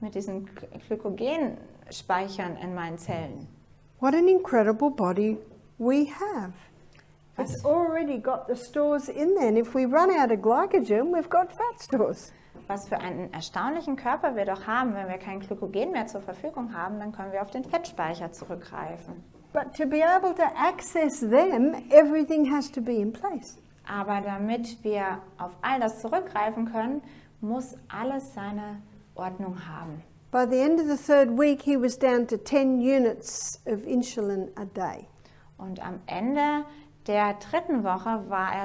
Glykogenspeichern in meinen Zellen? What an incredible body we have. It's already got the stores in there, and if we run out of glycogen, we've got fat stores. Was für einen erstaunlichen Körper wir doch haben. Wenn wir kein Glykogen mehr zur Verfügung haben, dann können wir auf den Fettspeicher zurückgreifen. But to be able to access them, everything has to be in place. Aber damit wir auf all das zurückgreifen können, muss alles seine Ordnung haben. By the end of the third week, he was down to 10 units of insulin a day. Und am Ende der dritten Woche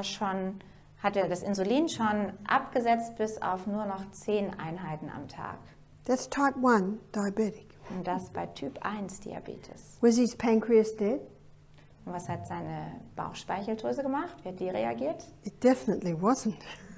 hatte er das Insulin schon abgesetzt bis auf nur noch 10 Einheiten am Tag. That's type 1 diabetic. Und das bei Typ 1 Diabetes. Was his pancreas dead? Und was hat seine Bauchspeicheldrüse gemacht? Wie hat die reagiert? It definitely wasn't.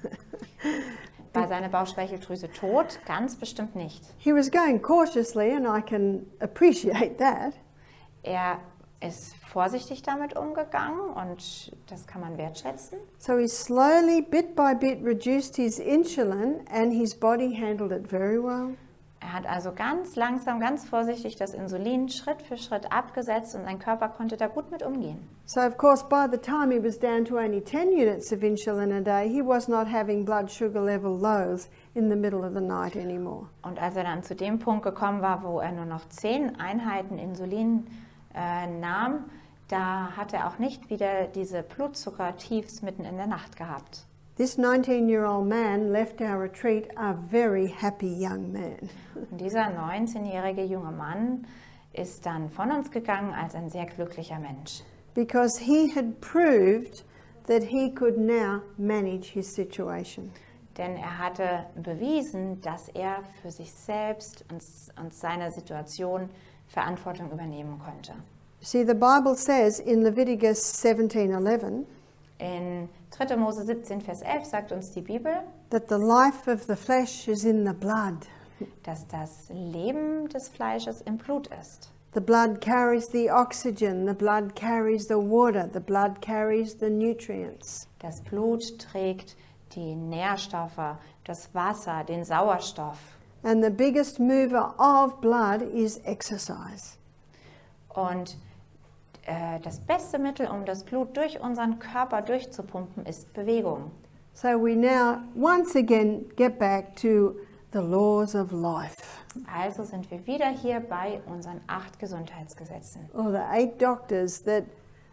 War seine Bauchspeicheldrüse tot? Ganz bestimmt nicht. He was going cautiously, and I can appreciate that. Er ist vorsichtig damit umgegangen und das kann man wertschätzen. So he slowly, bit by bit, reduced his insulin, and his body handled it very well. Er hat also ganz langsam, ganz vorsichtig das Insulin Schritt für Schritt abgesetzt und sein Körper konnte da gut mit umgehen. So of course, by the time he was down to only 10 units of insulin a day, he was not having blood sugar level lows in the middle of the night anymore. Und als er dann zu dem Punkt gekommen war, wo er nur noch 10 Einheiten Insulin nahm, da hat er auch nicht wieder diese Blutzuckertiefs mitten in der Nacht gehabt. This 19-year-old man left our retreat a very happy young man. Und dieser 19-jährige junge Mann ist dann von uns gegangen als ein sehr glücklicher Mensch. Because he had proved that he could now manage his situation. Denn er hatte bewiesen, dass er für sich selbst und seine Situation Verantwortung übernehmen konnte. See, the Bible says in Leviticus 17:11 In 3. Mose 17, Vers 11 sagt uns die Bibel, that the life of the flesh is in the blood. dass das Leben des Fleisches im Blut ist. The blood carries the oxygen, the blood carries the water, the blood carries the nutrients. Das Blut trägt die Nährstoffe, das Wasser, den Sauerstoff. And the biggest mover of blood is exercise. Und das beste Mittel, um das Blut durch unseren Körper durchzupumpen, ist Bewegung. So we now once again get back to the laws of life, Also sind wir wieder hier bei unseren 8 Gesundheitsgesetzen. or the 8 doctors that,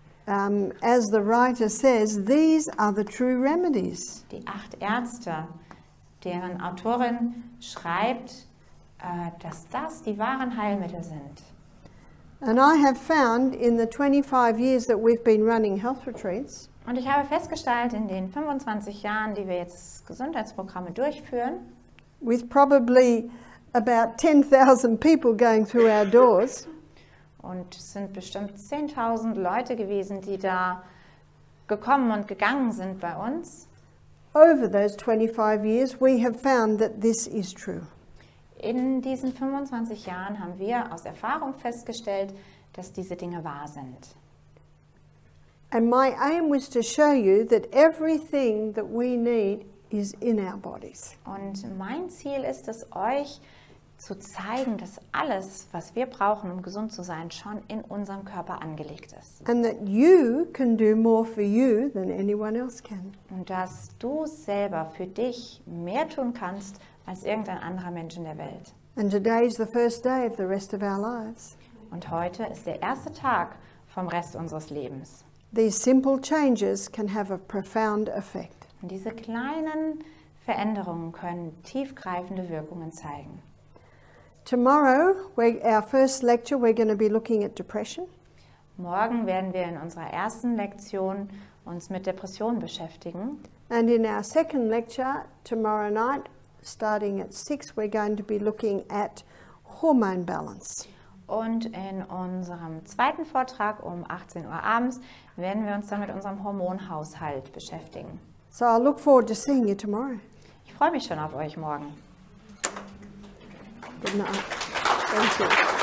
as the writer says, these are the true remedies. Die 8 Ärzte, deren Autorin schreibt, dass das die wahren Heilmittel sind. And I have found in the 25 years that we've been running health retreats, Und ich habe festgestellt, in den 25 Jahren, die wir jetzt Gesundheitsprogramme durchführen, with probably about 10,000 people going through our doors, und es sind bestimmt 10.000 Leute gewesen, die da gekommen und gegangen sind bei uns, over those 25 years, we have found that this is true. in diesen 25 Jahren haben wir aus Erfahrung festgestellt, dass diese Dinge wahr sind. And my aim was to show you that everything that we need is in our bodies. Und mein Ziel ist es, euch zu zeigen, dass alles, was wir brauchen, um gesund zu sein, schon in unserem Körper angelegt ist. And that you can do more for you than anyone else can. Und dass du selber für dich mehr tun kannst, als irgendein anderer Mensch in der Welt. And today is the first day of the rest of our lives. Und heute ist der erste Tag vom Rest unseres Lebens. These simple changes can have a profound effect. Und diese kleinen Veränderungen können tiefgreifende Wirkungen zeigen. Tomorrow, our first lecture, we're going to be looking at depression. Morgen werden wir in unserer ersten Lektion uns mit Depressionen beschäftigen. And in our second lecture, tomorrow night, starting at 6, we're going to be looking at hormone balance. Und in unserem zweiten Vortrag um 18 Uhr abends werden wir uns dann mit unserem Hormonhaushalt beschäftigen. So I look forward to seeing you tomorrow. Ich freue mich schon auf euch morgen. Good night. Thank you.